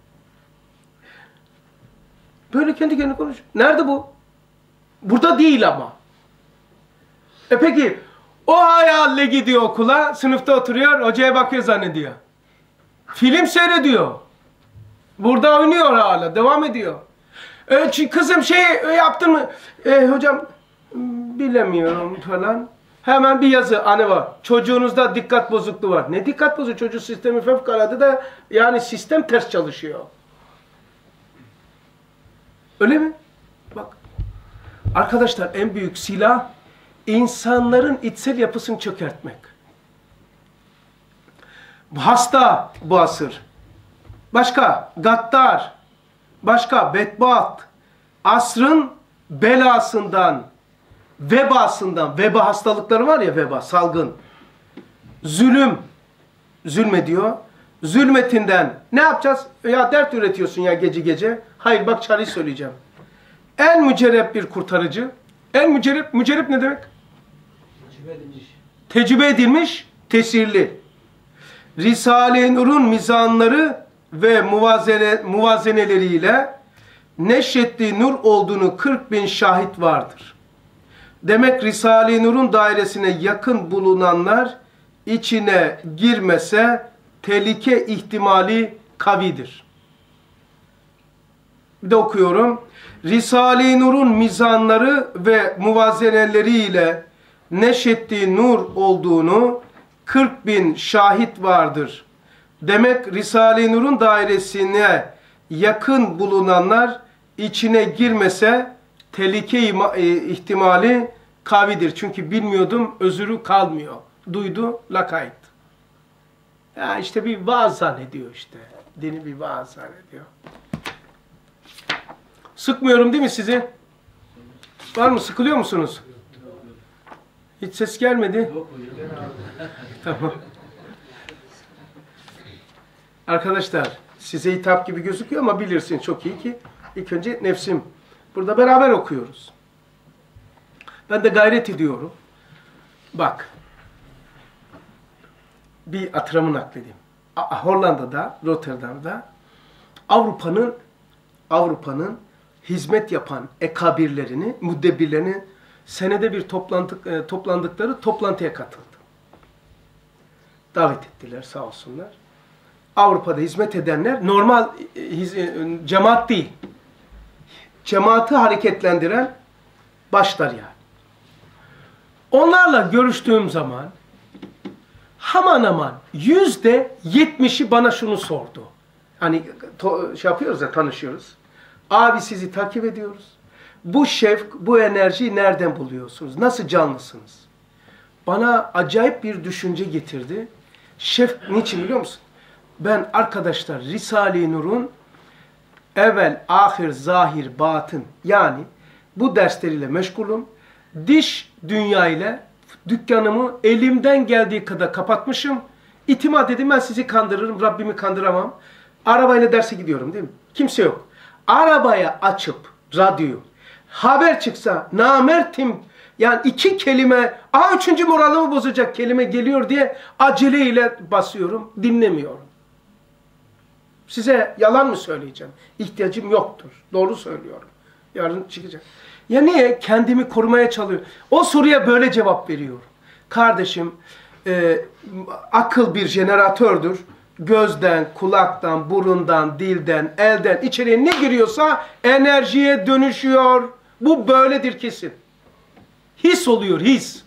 Böyle kendi kendine konuş. Nerede bu? Burada değil ama. E peki o hayalle gidiyor okula, sınıfta oturuyor, hocaya bakıyor zannediyor. Film seyrediyor. Burada oynuyor hala, devam ediyor. E, kızım şey yaptın mı? E, hocam bilemiyorum falan. Hemen bir yazı anne var. Çocuğunuzda dikkat bozukluğu var. Ne dikkat bozukluğu? Çocuk sistemi fevkalade de yani sistem ters çalışıyor. Öyle mi? Bak. Arkadaşlar en büyük silah insanların içsel yapısını çökertmek. Hasta bu asır. Başka gaddar. Başka bedbaht. Asrın belasından, vebasından, veba hastalıkları var ya, veba, salgın. Zulüm. Zulmediyor. Zulmetinden ne yapacağız? Ya dert üretiyorsun ya gece gece. Hayır bak çareyi söyleyeceğim. En mücerrep bir kurtarıcı. En mücerrep, mücerrep ne demek? Tecrübe edilmiş. Tecrübe edilmiş, tesirli. Risale-i Nur'un mizanları ve muvazene, muvazeneleriyle neşrettiği nur olduğunu kırk bin şahit vardır. Demek Risale-i Nur'un dairesine yakın bulunanlar içine girmese tehlike ihtimali kavidir. Bir de okuyorum. Risale-i Nur'un mizanları ve muvazeneleriyle neşettiği nur olduğunu kırk bin şahit vardır. Demek Risale-i Nur'un dairesine yakın bulunanlar içine girmese tehlike ihtimali kavidir. Çünkü bilmiyordum, özürü kalmıyor. Duydu, lakayt. Ya işte bir vaaz zannediyor işte. Dini bir vaaz zannediyor. Sıkmıyorum değil mi sizi? Var mı? Sıkılıyor musunuz? Hiç ses gelmedi. Tamam. Arkadaşlar, size hitap gibi gözüküyor ama bilirsin çok iyi ki ilk önce nefsim. Burada beraber okuyoruz. Ben de gayret ediyorum. Bak. Bir hatıramı nakledeyim. Hollanda'da, Rotterdam'da Avrupa'nın Avrupa'nın hizmet yapan ekabirlerini, müddebirlerini senede bir toplantı, toplandıkları toplantıya katıldı. Davet ettiler sağ olsunlar. Avrupa'da hizmet edenler normal cemaat değil. Cemaati hareketlendiren başlar yani. Onlarla görüştüğüm zaman aman aman yüzde yetmişi bana şunu sordu. Hani şey yapıyoruz ya, tanışıyoruz. Abi sizi takip ediyoruz. Bu şevk, bu enerjiyi nereden buluyorsunuz? Nasıl canlısınız? Bana acayip bir düşünce getirdi. Şevk niçin biliyor musun? Ben arkadaşlar Risale-i Nur'un evvel, ahir, zahir, batın yani bu dersleriyle meşgulüm. Diş dünya ile dükkanımı elimden geldiği kadar kapatmışım. İtimat edin, ben sizi kandırırım, Rabbimi kandıramam. Arabayla derse gidiyorum değil mi? Kimse yok. Arabaya açıp radyoyu, haber çıksa namertim, yani iki kelime, aha üçüncü moralımı bozacak kelime geliyor diye aceleyle basıyorum, dinlemiyorum. Size yalan mı söyleyeceğim? İhtiyacım yoktur. Doğru söylüyorum. Yarın çıkacak. Ya niye? Kendimi korumaya çalışıyorum. O soruya böyle cevap veriyorum. Kardeşim, e, akıl bir jeneratördür. Gözden, kulaktan, burundan, dilden, elden, içeriye ne giriyorsa enerjiye dönüşüyor. Bu böyledir kesin. His oluyor, his.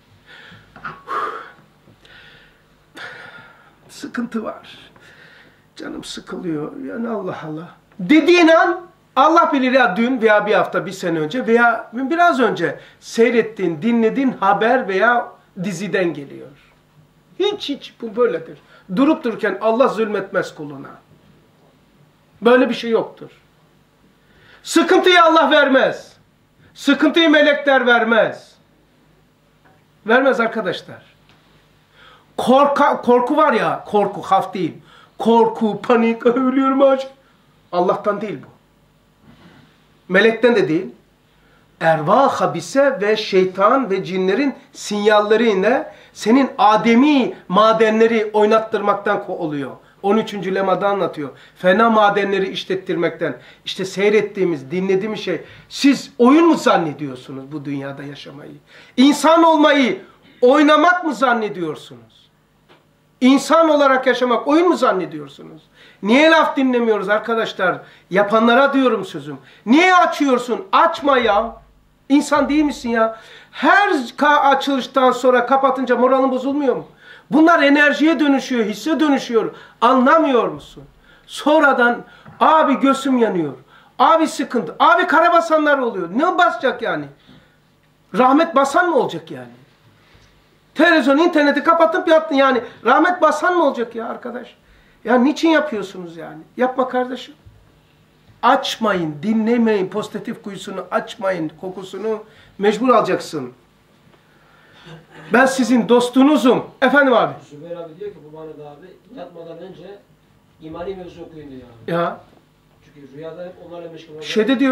Sıkıntı var. Canım sıkılıyor. Yani Allah Allah. Dediğin an Allah bilir ya dün veya bir hafta, bir sene önce veya biraz önce seyrettiğin, dinlediğin haber veya diziden geliyor. Hiç hiç bu böyledir. Durup dururken Allah zulmetmez kuluna. Böyle bir şey yoktur. Sıkıntıyı Allah vermez. Sıkıntıyı melekler vermez. Vermez arkadaşlar. Korka, korku var ya, korku, haf değil. Korku, panik, ölüyorum acı. Allah'tan değil bu. Melekten de değil. Ervah habise ve şeytan ve cinlerin sinyalleriyle senin ademi madenleri oynattırmaktan oluyor. on üçüncü lemada anlatıyor. Fena madenleri işlettirmekten. İşte seyrettiğimiz, dinlediğimiz şey. Siz oyun mu zannediyorsunuz bu dünyada yaşamayı? İnsan olmayı oynamak mı zannediyorsunuz? İnsan olarak yaşamak oyun mu zannediyorsunuz? Niye laf dinlemiyoruz arkadaşlar? Yapanlara diyorum sözüm. Niye açıyorsun? Açma ya. İnsan değil misin ya? Her açılıştan sonra kapatınca moralin bozulmuyor mu? Bunlar enerjiye dönüşüyor, hisse dönüşüyor. Anlamıyor musun? Sonradan abi göğsüm yanıyor. Abi sıkıntı. Abi karabasanlar oluyor. Ne basacak yani? Rahmet basan mı olacak yani? Televizyon, interneti kapatıp yattın yani. Rahmet basan mı olacak ya arkadaş? Ya niçin yapıyorsunuz yani? Yapma kardeşim. Açmayın, dinlemeyin. Pozitif kuyusunu açmayın. Kokusunu mecbur alacaksın. Ben sizin dostunuzum. Efendim abi. Zübeyir abi diyor ki bu bana da abi yatmadan önce imani mevzu okuyun diyor abi. Ya. Çünkü rüyada hep onlarla meşgul olacak. Şeyde diyor.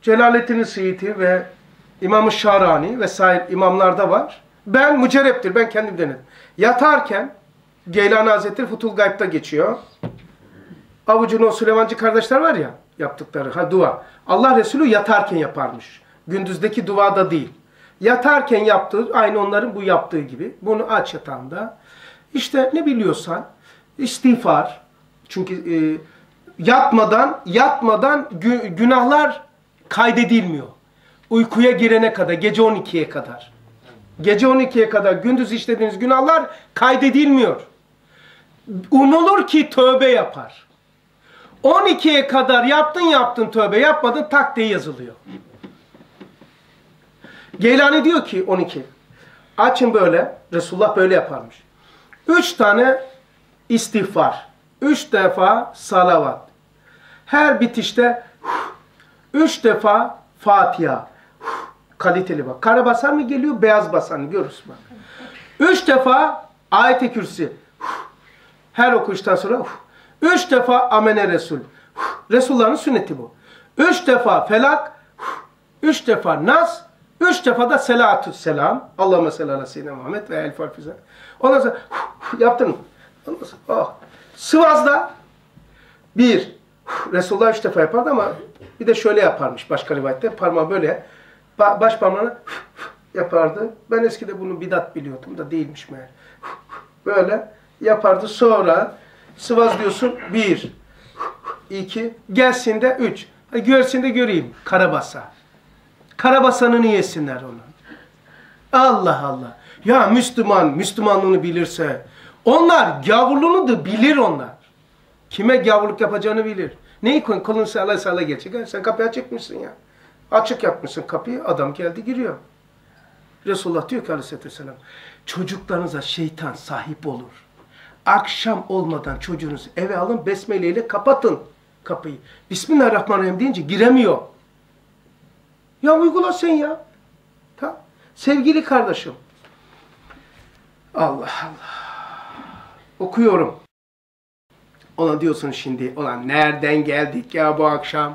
Celaleddin Suyuti ve İmam-ı Şarani vesaire imamlarda var. Ben mücerreptir. Ben kendim denedim. Yatarken Geylani Hazretleri Futhul Gayb'da geçiyor. Avucunu o Süleymancı kardeşler var ya yaptıkları ha dua. Allah Resulü yatarken yaparmış. Gündüzdeki duada değil. Yatarken yaptığı aynı onların bu yaptığı gibi. Bunu aç yatağında. İşte ne biliyorsan istiğfar. Çünkü e, yatmadan yatmadan gü günahlar kaydedilmiyor. Uykuya girene kadar gece on ikiye kadar. Gece on ikiye kadar gündüz işlediğiniz günahlar kaydedilmiyor. Umulur ki tövbe yapar. on ikiye kadar yaptın yaptın tövbe yapmadın tak diye yazılıyor. Geylani diyor ki on iki. Açın böyle. Resulullah böyle yaparmış. Üç tane istiğfar. Üç defa salavat. Her bitişte üç defa Fatiha. Kaliteli bak. Kara basan mı geliyor? Beyaz basan mı? Görürüz bak. Üç defa ayet-i kürsi. Her okuyuştan sonra üç defa amene Resul. Resulullah'ın sünneti bu. Üç defa felak. Üç defa nas. Üç defa da selatü selam. Allahümme salli ala seyyidina Muhammed ve el farfize. Ondan sonra yaptın mı? Ondan sonra oh. Sıvazda bir. Resulullah üç defa yapardı ama bir de şöyle yaparmış başka rivayette. Parmağı böyle. Baş parmağını yapardı. Ben eskide bunu bidat biliyordum da değilmiş meğer. Böyle yapardı. Sonra sıvaz diyorsun. Bir. iki. Gelsin de üç. Görsün de göreyim. Karabasa. Karabasanını yesinler onu. Allah Allah. Ya Müslüman, Müslümanlığını bilirse. Onlar gavurluğunu da bilir onlar. Kime gavurluk yapacağını bilir. Neyi koyun? Kolunu sağla sağla geçecek. Sen kapıyı açıkmışsın ya. Açık yapmışsın kapıyı. Adam geldi giriyor. Resulullah diyor ki aleyhissalatü vesselam. Çocuklarınıza şeytan sahip olur. Akşam olmadan çocuğunuzu eve alın. Besmele ile kapatın kapıyı. Bismillahirrahmanirrahim deyince giremiyor. Ya uygula sen ya. Ta. Sevgili kardeşim. Allah Allah. Okuyorum. Ona diyorsun şimdi. Ulan nereden geldik ya bu akşam?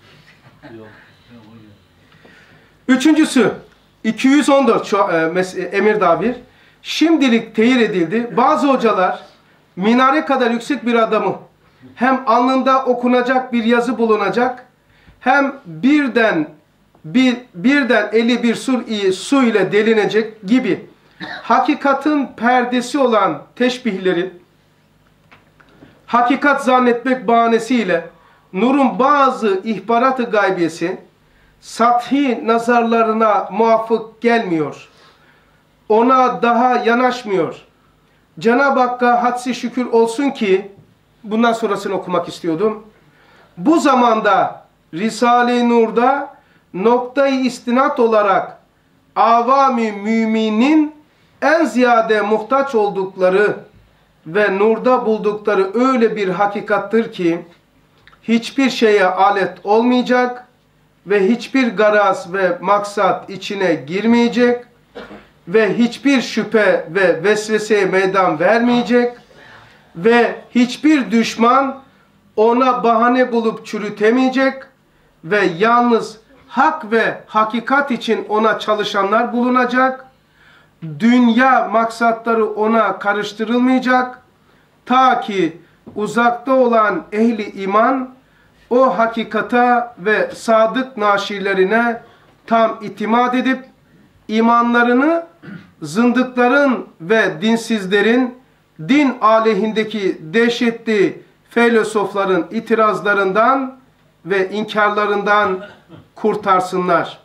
Üçüncüsü. iki yüz on dört şu, e, Emir Dabir. Şimdilik teyir edildi. Bazı hocalar minare kadar yüksek bir adamı hem alnında okunacak bir yazı bulunacak hem birden bir birden eli bir sur su ile delinecek gibi hakikatin perdesi olan teşbihlerin hakikat zannetmek bahanesiyle nurun bazı ihbarat-ı gaybiyesi sathi nazarlarına muvafık gelmiyor. Ona daha yanaşmıyor. Cenab-ı Hakk'a hadsi şükür olsun ki bundan sonrasını okumak istiyordum. Bu zamanda Risale-i Nur'da noktayı istinat olarak avami müminin en ziyade muhtaç oldukları ve nurda buldukları öyle bir hakikattır ki hiçbir şeye alet olmayacak ve hiçbir garaz ve maksat içine girmeyecek ve hiçbir şüphe ve vesveseye meydan vermeyecek ve hiçbir düşman ona bahane bulup çürütemeyecek ve yalnız hak ve hakikat için ona çalışanlar bulunacak. Dünya maksatları ona karıştırılmayacak. Ta ki uzakta olan ehli iman o hakikata ve sadık naşirlerine tam itimat edip imanlarını zındıkların ve dinsizlerin din aleyhindeki dehşetli filozofların itirazlarından ve inkarlarından kurtarsınlar.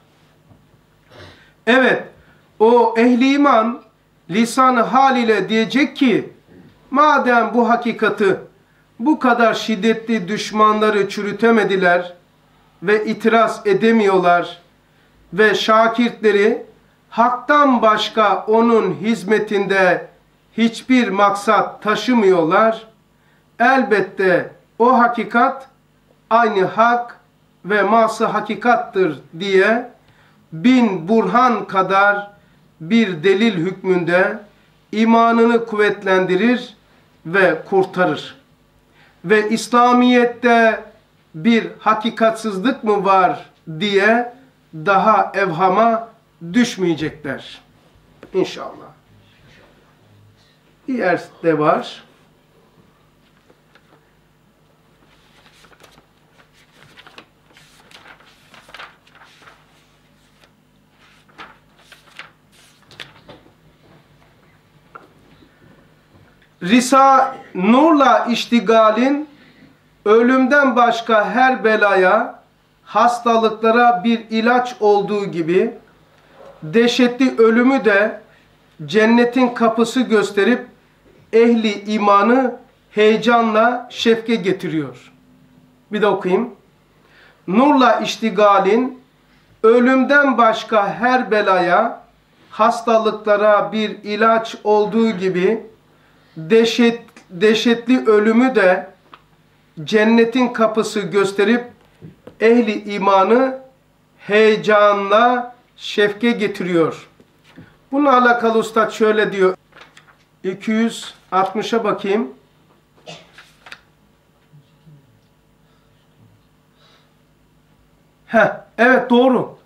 Evet, o ehli iman lisan-ı hal ile diyecek ki madem bu hakikati bu kadar şiddetli düşmanları çürütemediler ve itiraz edemiyorlar ve şakirtleri haktan başka onun hizmetinde hiçbir maksat taşımıyorlar. Elbette o hakikat aynı hak veması hakikattır diye bin burhan kadar bir delil hükmünde imanını kuvvetlendirir ve kurtarır. Ve İslamiyet'te bir hakikatsızlık mı var diye daha evhama düşmeyecekler. İnşallah. Diğer de var. Risa nurla iştigalin ölümden başka her belaya, hastalıklara bir ilaç olduğu gibi dehşetli ölümü de cennetin kapısı gösterip ehli imanı heyecanla şefke getiriyor. Bir de okuyayım. Nurla iştigalin ölümden başka her belaya, hastalıklara bir ilaç olduğu gibi dehşet, dehşetli ölümü de cennetin kapısı gösterip ehli imanı heyecanla şefke getiriyor. Bununla alakalı Üstad şöyle diyor. iki yüz altmışa bakayım. Heh, evet doğru.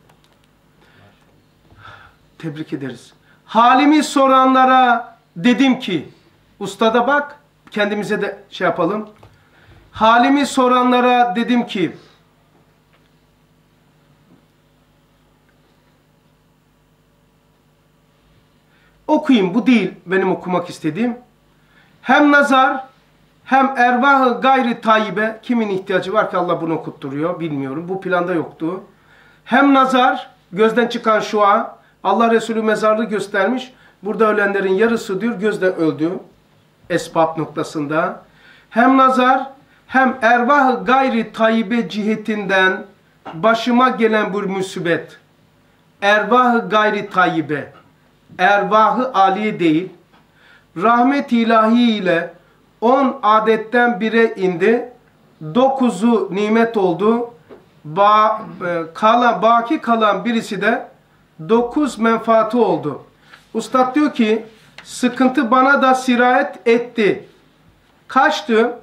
Tebrik ederiz. Halimi soranlara dedim ki, ustada bak, kendimize de şey yapalım. Halimi soranlara dedim ki, okuyayım, bu değil benim okumak istediğim. Hem nazar hem ervah-ı gayri tayyibe, kimin ihtiyacı var ki Allah bunu okutturuyor bilmiyorum. Bu planda yoktu. Hem nazar, gözden çıkan şua, Allah Resulü mezarlığı göstermiş. Burada ölenlerin yarısı diyor gözde öldü. Esbab noktasında. Hem nazar hem ervah-ı gayri tayyibe cihetinden başıma gelen bu musibet. Ervah-ı gayri tayyibe. Ervah-ı aliye değil. Rahmet ilahi ile on adetten bire indi. Dokuzu nimet oldu. Ba, e, kalan, baki kalan birisi de dokuz menfaati oldu. Ustad diyor ki sıkıntı bana da sirayet etti. Kaçtı?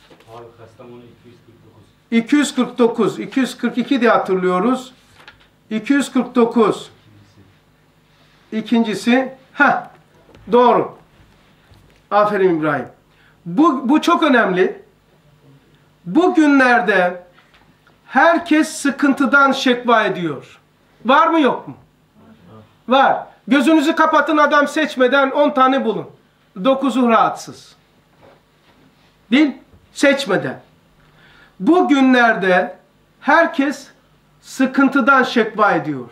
iki yüz kırk dokuz. iki yüz kırk iki diye hatırlıyoruz. iki yüz kırk dokuz. İkincisi. Heh, doğru. Aferin İbrahim. Bu, bu çok önemli. Bugünlerde herkes sıkıntıdan şekva ediyor. Var mı yok mu? Var. Gözünüzü kapatın, adam seçmeden on tane bulun. dokuzu rahatsız. Değil? Seçmeden. Bugünlerde herkes sıkıntıdan şekva ediyor.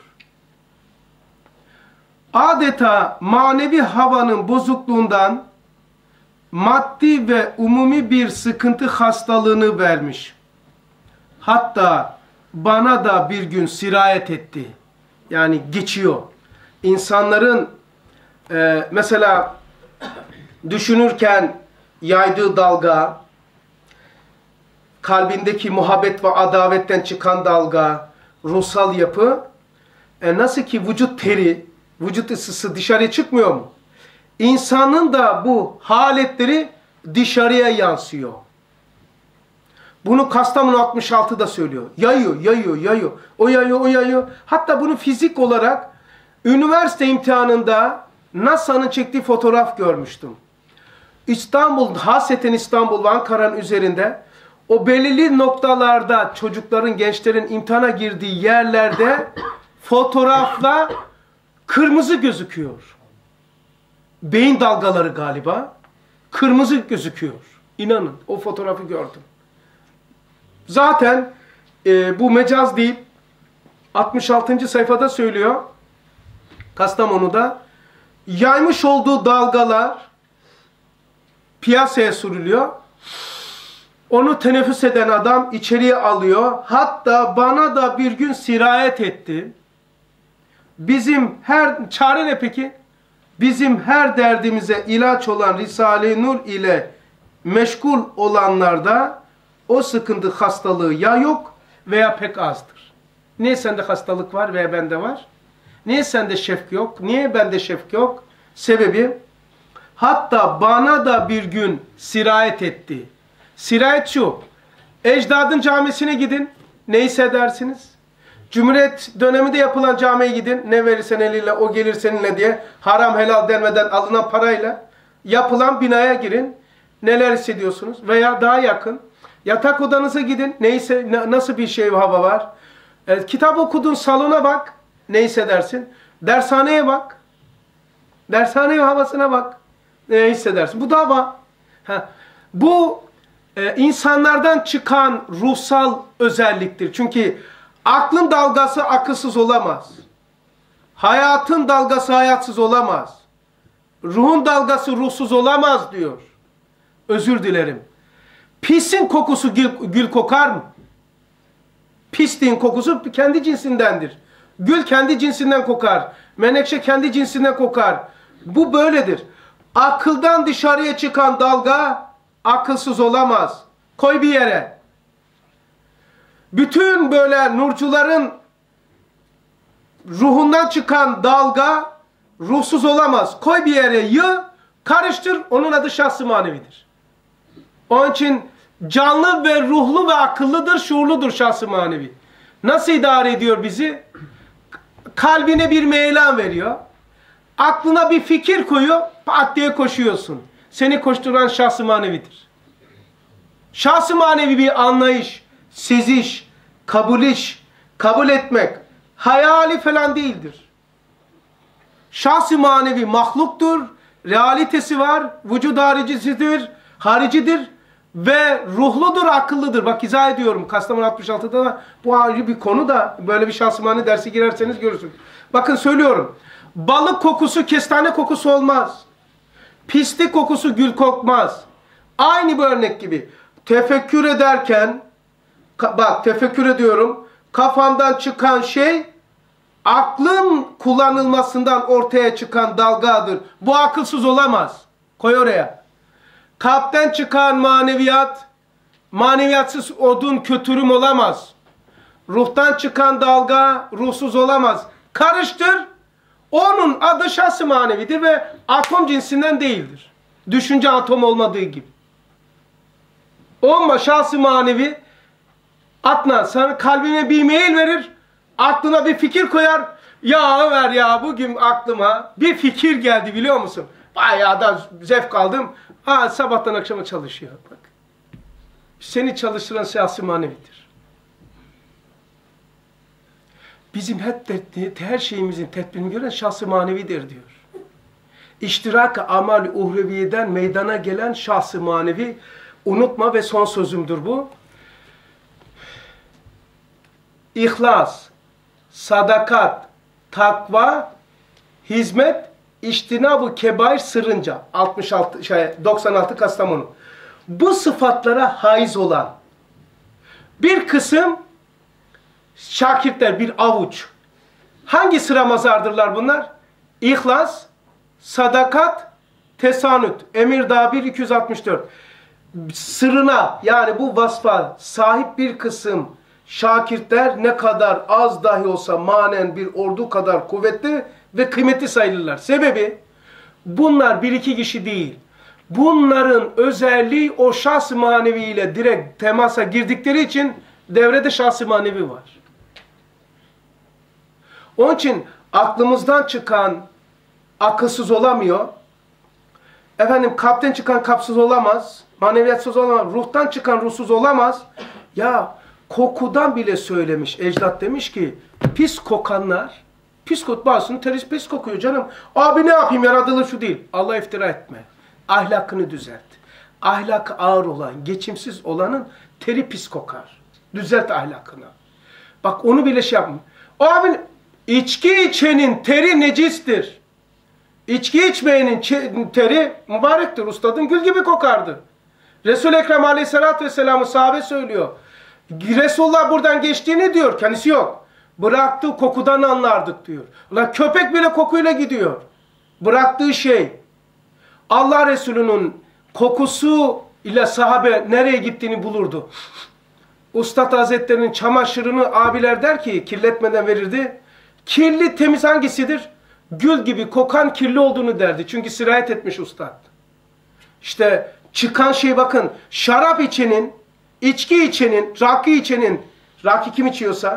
Adeta manevi havanın bozukluğundan maddi ve umumi bir sıkıntı hastalığını vermiş. Hatta bana da bir gün sirayet etti. Yani geçiyor. İnsanların e, mesela düşünürken yaydığı dalga, kalbindeki muhabbet ve adavetten çıkan dalga, ruhsal yapı, e, nasıl ki vücut teri, vücut ısısı dışarıya çıkmıyor mu? İnsanın da bu haletleri dışarıya yansıyor. Bunu Kastamonu altmış altıda söylüyor. Yayıyor, yayıyor, yayıyor. O yayıyor, o yayıyor. Hatta bunu fizik olarak üniversite imtihanında NASA'nın çektiği fotoğraf görmüştüm. İstanbul, hasreten İstanbul ve Ankara'nın üzerinde o belirli noktalarda çocukların, gençlerin imtihana girdiği yerlerde fotoğrafla kırmızı gözüküyor. Beyin dalgaları galiba. Kırmızı gözüküyor. İnanın o fotoğrafı gördüm. Zaten e, bu mecaz değil. altmış altıncı sayfada söylüyor. Kastamonu'da. Yaymış olduğu dalgalar piyasaya sürülüyor. Onu teneffüs eden adam içeriye alıyor. Hatta bana da bir gün sirayet etti. Bizim her çare ne peki? Bizim her derdimize ilaç olan Risale-i Nur ile meşgul olanlarda o sıkıntı hastalığı ya yok veya pek azdır. Niye sende hastalık var veya bende var? Niye sende şefk yok? Niye bende şefk yok? Sebebi hatta bana da bir gün sirayet etti. Sirayet şu. Ecdadın camisine gidin. Ne hissedersiniz? Cumhuriyet döneminde yapılan camiye gidin. Ne verirsen eliyle o gelir seninle diye. Haram helal denmeden alınan parayla yapılan binaya girin. Neler hissediyorsunuz? Veya daha yakın. Yatak odanıza gidin. Neyse, nasıl bir şey hava var? E, kitap okuduğun salona bak. Ne hissedersin? Dershaneye bak. Dershane havasına bak. Ne hissedersin? Bu da hava. Ha. Bu e, insanlardan çıkan ruhsal özelliktir. Çünkü aklın dalgası akılsız olamaz. Hayatın dalgası hayatsız olamaz. Ruhun dalgası ruhsuz olamaz diyor. Özür dilerim. Pisin kokusu gül, gül kokar mı? Pisliğin kokusu kendi cinsindendir. Gül kendi cinsinden kokar. Menekşe kendi cinsinden kokar. Bu böyledir. Akıldan dışarıya çıkan dalga akılsız olamaz. Koy bir yere. Bütün böyle nurcuların ruhundan çıkan dalga ruhsuz olamaz. Koy bir yere, yığ, karıştır. Onun adı şahs-ı manevidir. Onun için canlı ve ruhlu ve akıllıdır, şuurludur şahs-ı manevi. Nasıl idare ediyor bizi? Kalbine bir meylan veriyor. Aklına bir fikir koyuyor, pat diye koşuyorsun. Seni koşturan şahs-ı manevidir. Şahs-ı manevi bir anlayış, seziş, kabuliş, kabul etmek, hayali falan değildir. Şahs-ı manevi mahluktur, realitesi var, vücud haricisidir, haricidir ve ruhludur, akıllıdır. Bak izah ediyorum. Kastamonu altmış altıda da bu ayrı bir konu da böyle bir şahs-ı manevi dersi girerseniz görürsünüz. Bakın söylüyorum. Balık kokusu kestane kokusu olmaz. Pislik kokusu gül kokmaz. Aynı bu örnek gibi. Tefekkür ederken, bak tefekkür ediyorum, kafamdan çıkan şey, aklın kullanılmasından ortaya çıkan dalgadır. Bu akılsız olamaz. Koy oraya. Kalpten çıkan maneviyat, maneviyatsız odun kötürüm olamaz. Ruhtan çıkan dalga, ruhsuz olamaz. Karıştır. Onun adı şahs-ı manevidir ve atom cinsinden değildir. Düşünce atom olmadığı gibi. Olma şahs-ı manevi, Adnan sana kalbine bir mail verir, aklına bir fikir koyar. Ya Ömer ya bugün aklıma bir fikir geldi biliyor musun? Bayağı da zevk aldım. Ha, sabahtan akşama çalışıyor. Bak. Seni çalıştıran şahs-ı manevidir. Bizim her şeyimizin tedbirini gören şahs-ı manevidir diyor. İştirak-ı amal-i uhreviyeden meydana gelen şahs-ı manevi, unutma ve son sözümdür bu. İhlas, sadakat, takva, hizmet, İçtinab-ı kebair sırrınca. altmış altı, şey, doksan altı Kastamonu. Bu sıfatlara haiz olan bir kısım şakirtler, bir avuç. Hangi sıra mazardırlar bunlar? İhlas, sadakat, tesanüt. Emirdağ bir iki yüz altmış dört. Sırrına yani bu vasfa sahip bir kısım şakirtler ne kadar az dahi olsa manen bir ordu kadar kuvvetli ve kıymetli sayılırlar. Sebebi bunlar bir iki kişi değil. Bunların özelliği o şahs-ı manevi ile direkt temasa girdikleri için devrede şahs-ı manevi var. Onun için aklımızdan çıkan akılsız olamıyor. Efendim kalpten çıkan kalpsiz olamaz. Maneviyatsız olamaz. Ruhtan çıkan ruhsuz olamaz. Ya kokudan bile söylemiş. Ecdat demiş ki pis kokanlar, pis kok bazısının terisi pis kokuyor canım. Abi ne yapayım yaratılır şu değil. Allah iftira etme. Ahlakını düzelt. Ahlakı ağır olan, geçimsiz olanın teri pis kokar. Düzelt ahlakını. Bak onu bile şey yapma. Abi içki içenin teri necistir. İçki içmeyenin teri mübarektir. Ustadın gül gibi kokardı. Resul-i Ekrem Aleyhisselatü Vesselam'ın sahabe söylüyor. Resulullah buradan geçtiğini diyor. Kendisi yok. Bıraktığı kokudan anlardık diyor. Ulan köpek bile kokuyla gidiyor. Bıraktığı şey. Allah Resulü'nün kokusu ile sahabe nereye gittiğini bulurdu. Ustad Hazretleri'nin çamaşırını abiler der ki kirletmeden verirdi. Kirli temiz hangisidir? Gül gibi kokan kirli olduğunu derdi. Çünkü sirayet etmiş ustad. İşte çıkan şey bakın. Şarap içenin, içki içenin, rakı içenin, rakı kim içiyorsa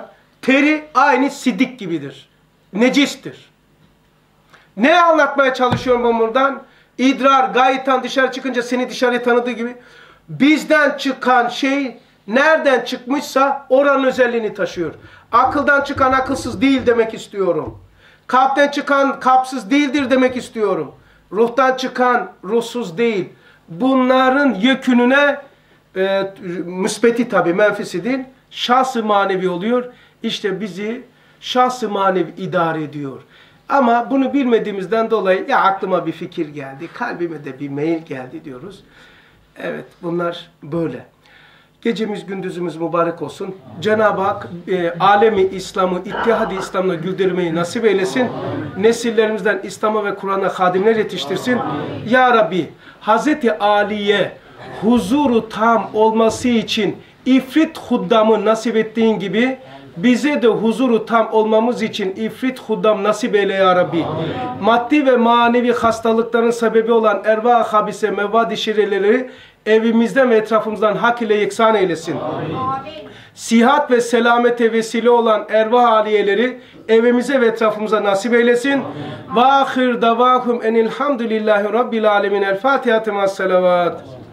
teri aynı sidik gibidir. Necistir. Ne anlatmaya çalışıyorum ben buradan? İdrar, gayetan dışarı çıkınca seni dışarıya tanıdığı gibi. Bizden çıkan şey nereden çıkmışsa oranın özelliğini taşıyor. Akıldan çıkan akılsız değil demek istiyorum. Kalpten çıkan kalpsiz değildir demek istiyorum. Ruhtan çıkan ruhsuz değil. Bunların yekününe e, müspeti tabi, menfisi değil. Şahs-ı manevi oluyor. İşte bizi şahs-ı manevi idare ediyor. Ama bunu bilmediğimizden dolayı ya aklıma bir fikir geldi, kalbime de bir mail geldi diyoruz. Evet, bunlar böyle. Gecemiz gündüzümüz mübarek olsun. Cenab-ı Hak e, alemi İslam'ı, ittihad-ı İslam'la güldürmeyi nasip eylesin. Nesillerimizden İslam'a ve Kur'an'a hadimler yetiştirsin. Ya Rabbi, Hazreti Ali'ye huzuru tam olması için ifrit huddamı nasip ettiğin gibi bize de huzuru tam olmamız için ifrit huddam nasip eyle ya Rabbi. Maddi ve manevi hastalıkların sebebi olan erva-ı habise mevvad-i şireleri evimizden ve etrafımızdan hak ile yeksan eylesin. Amin. Sihat ve selamete vesile olan ervah aliyeleri evimize ve etrafımıza nasip eylesin. Ve ahir davahum enilhamdülillahi rabbil alemin. El Fatiha-tı ma'as salavat.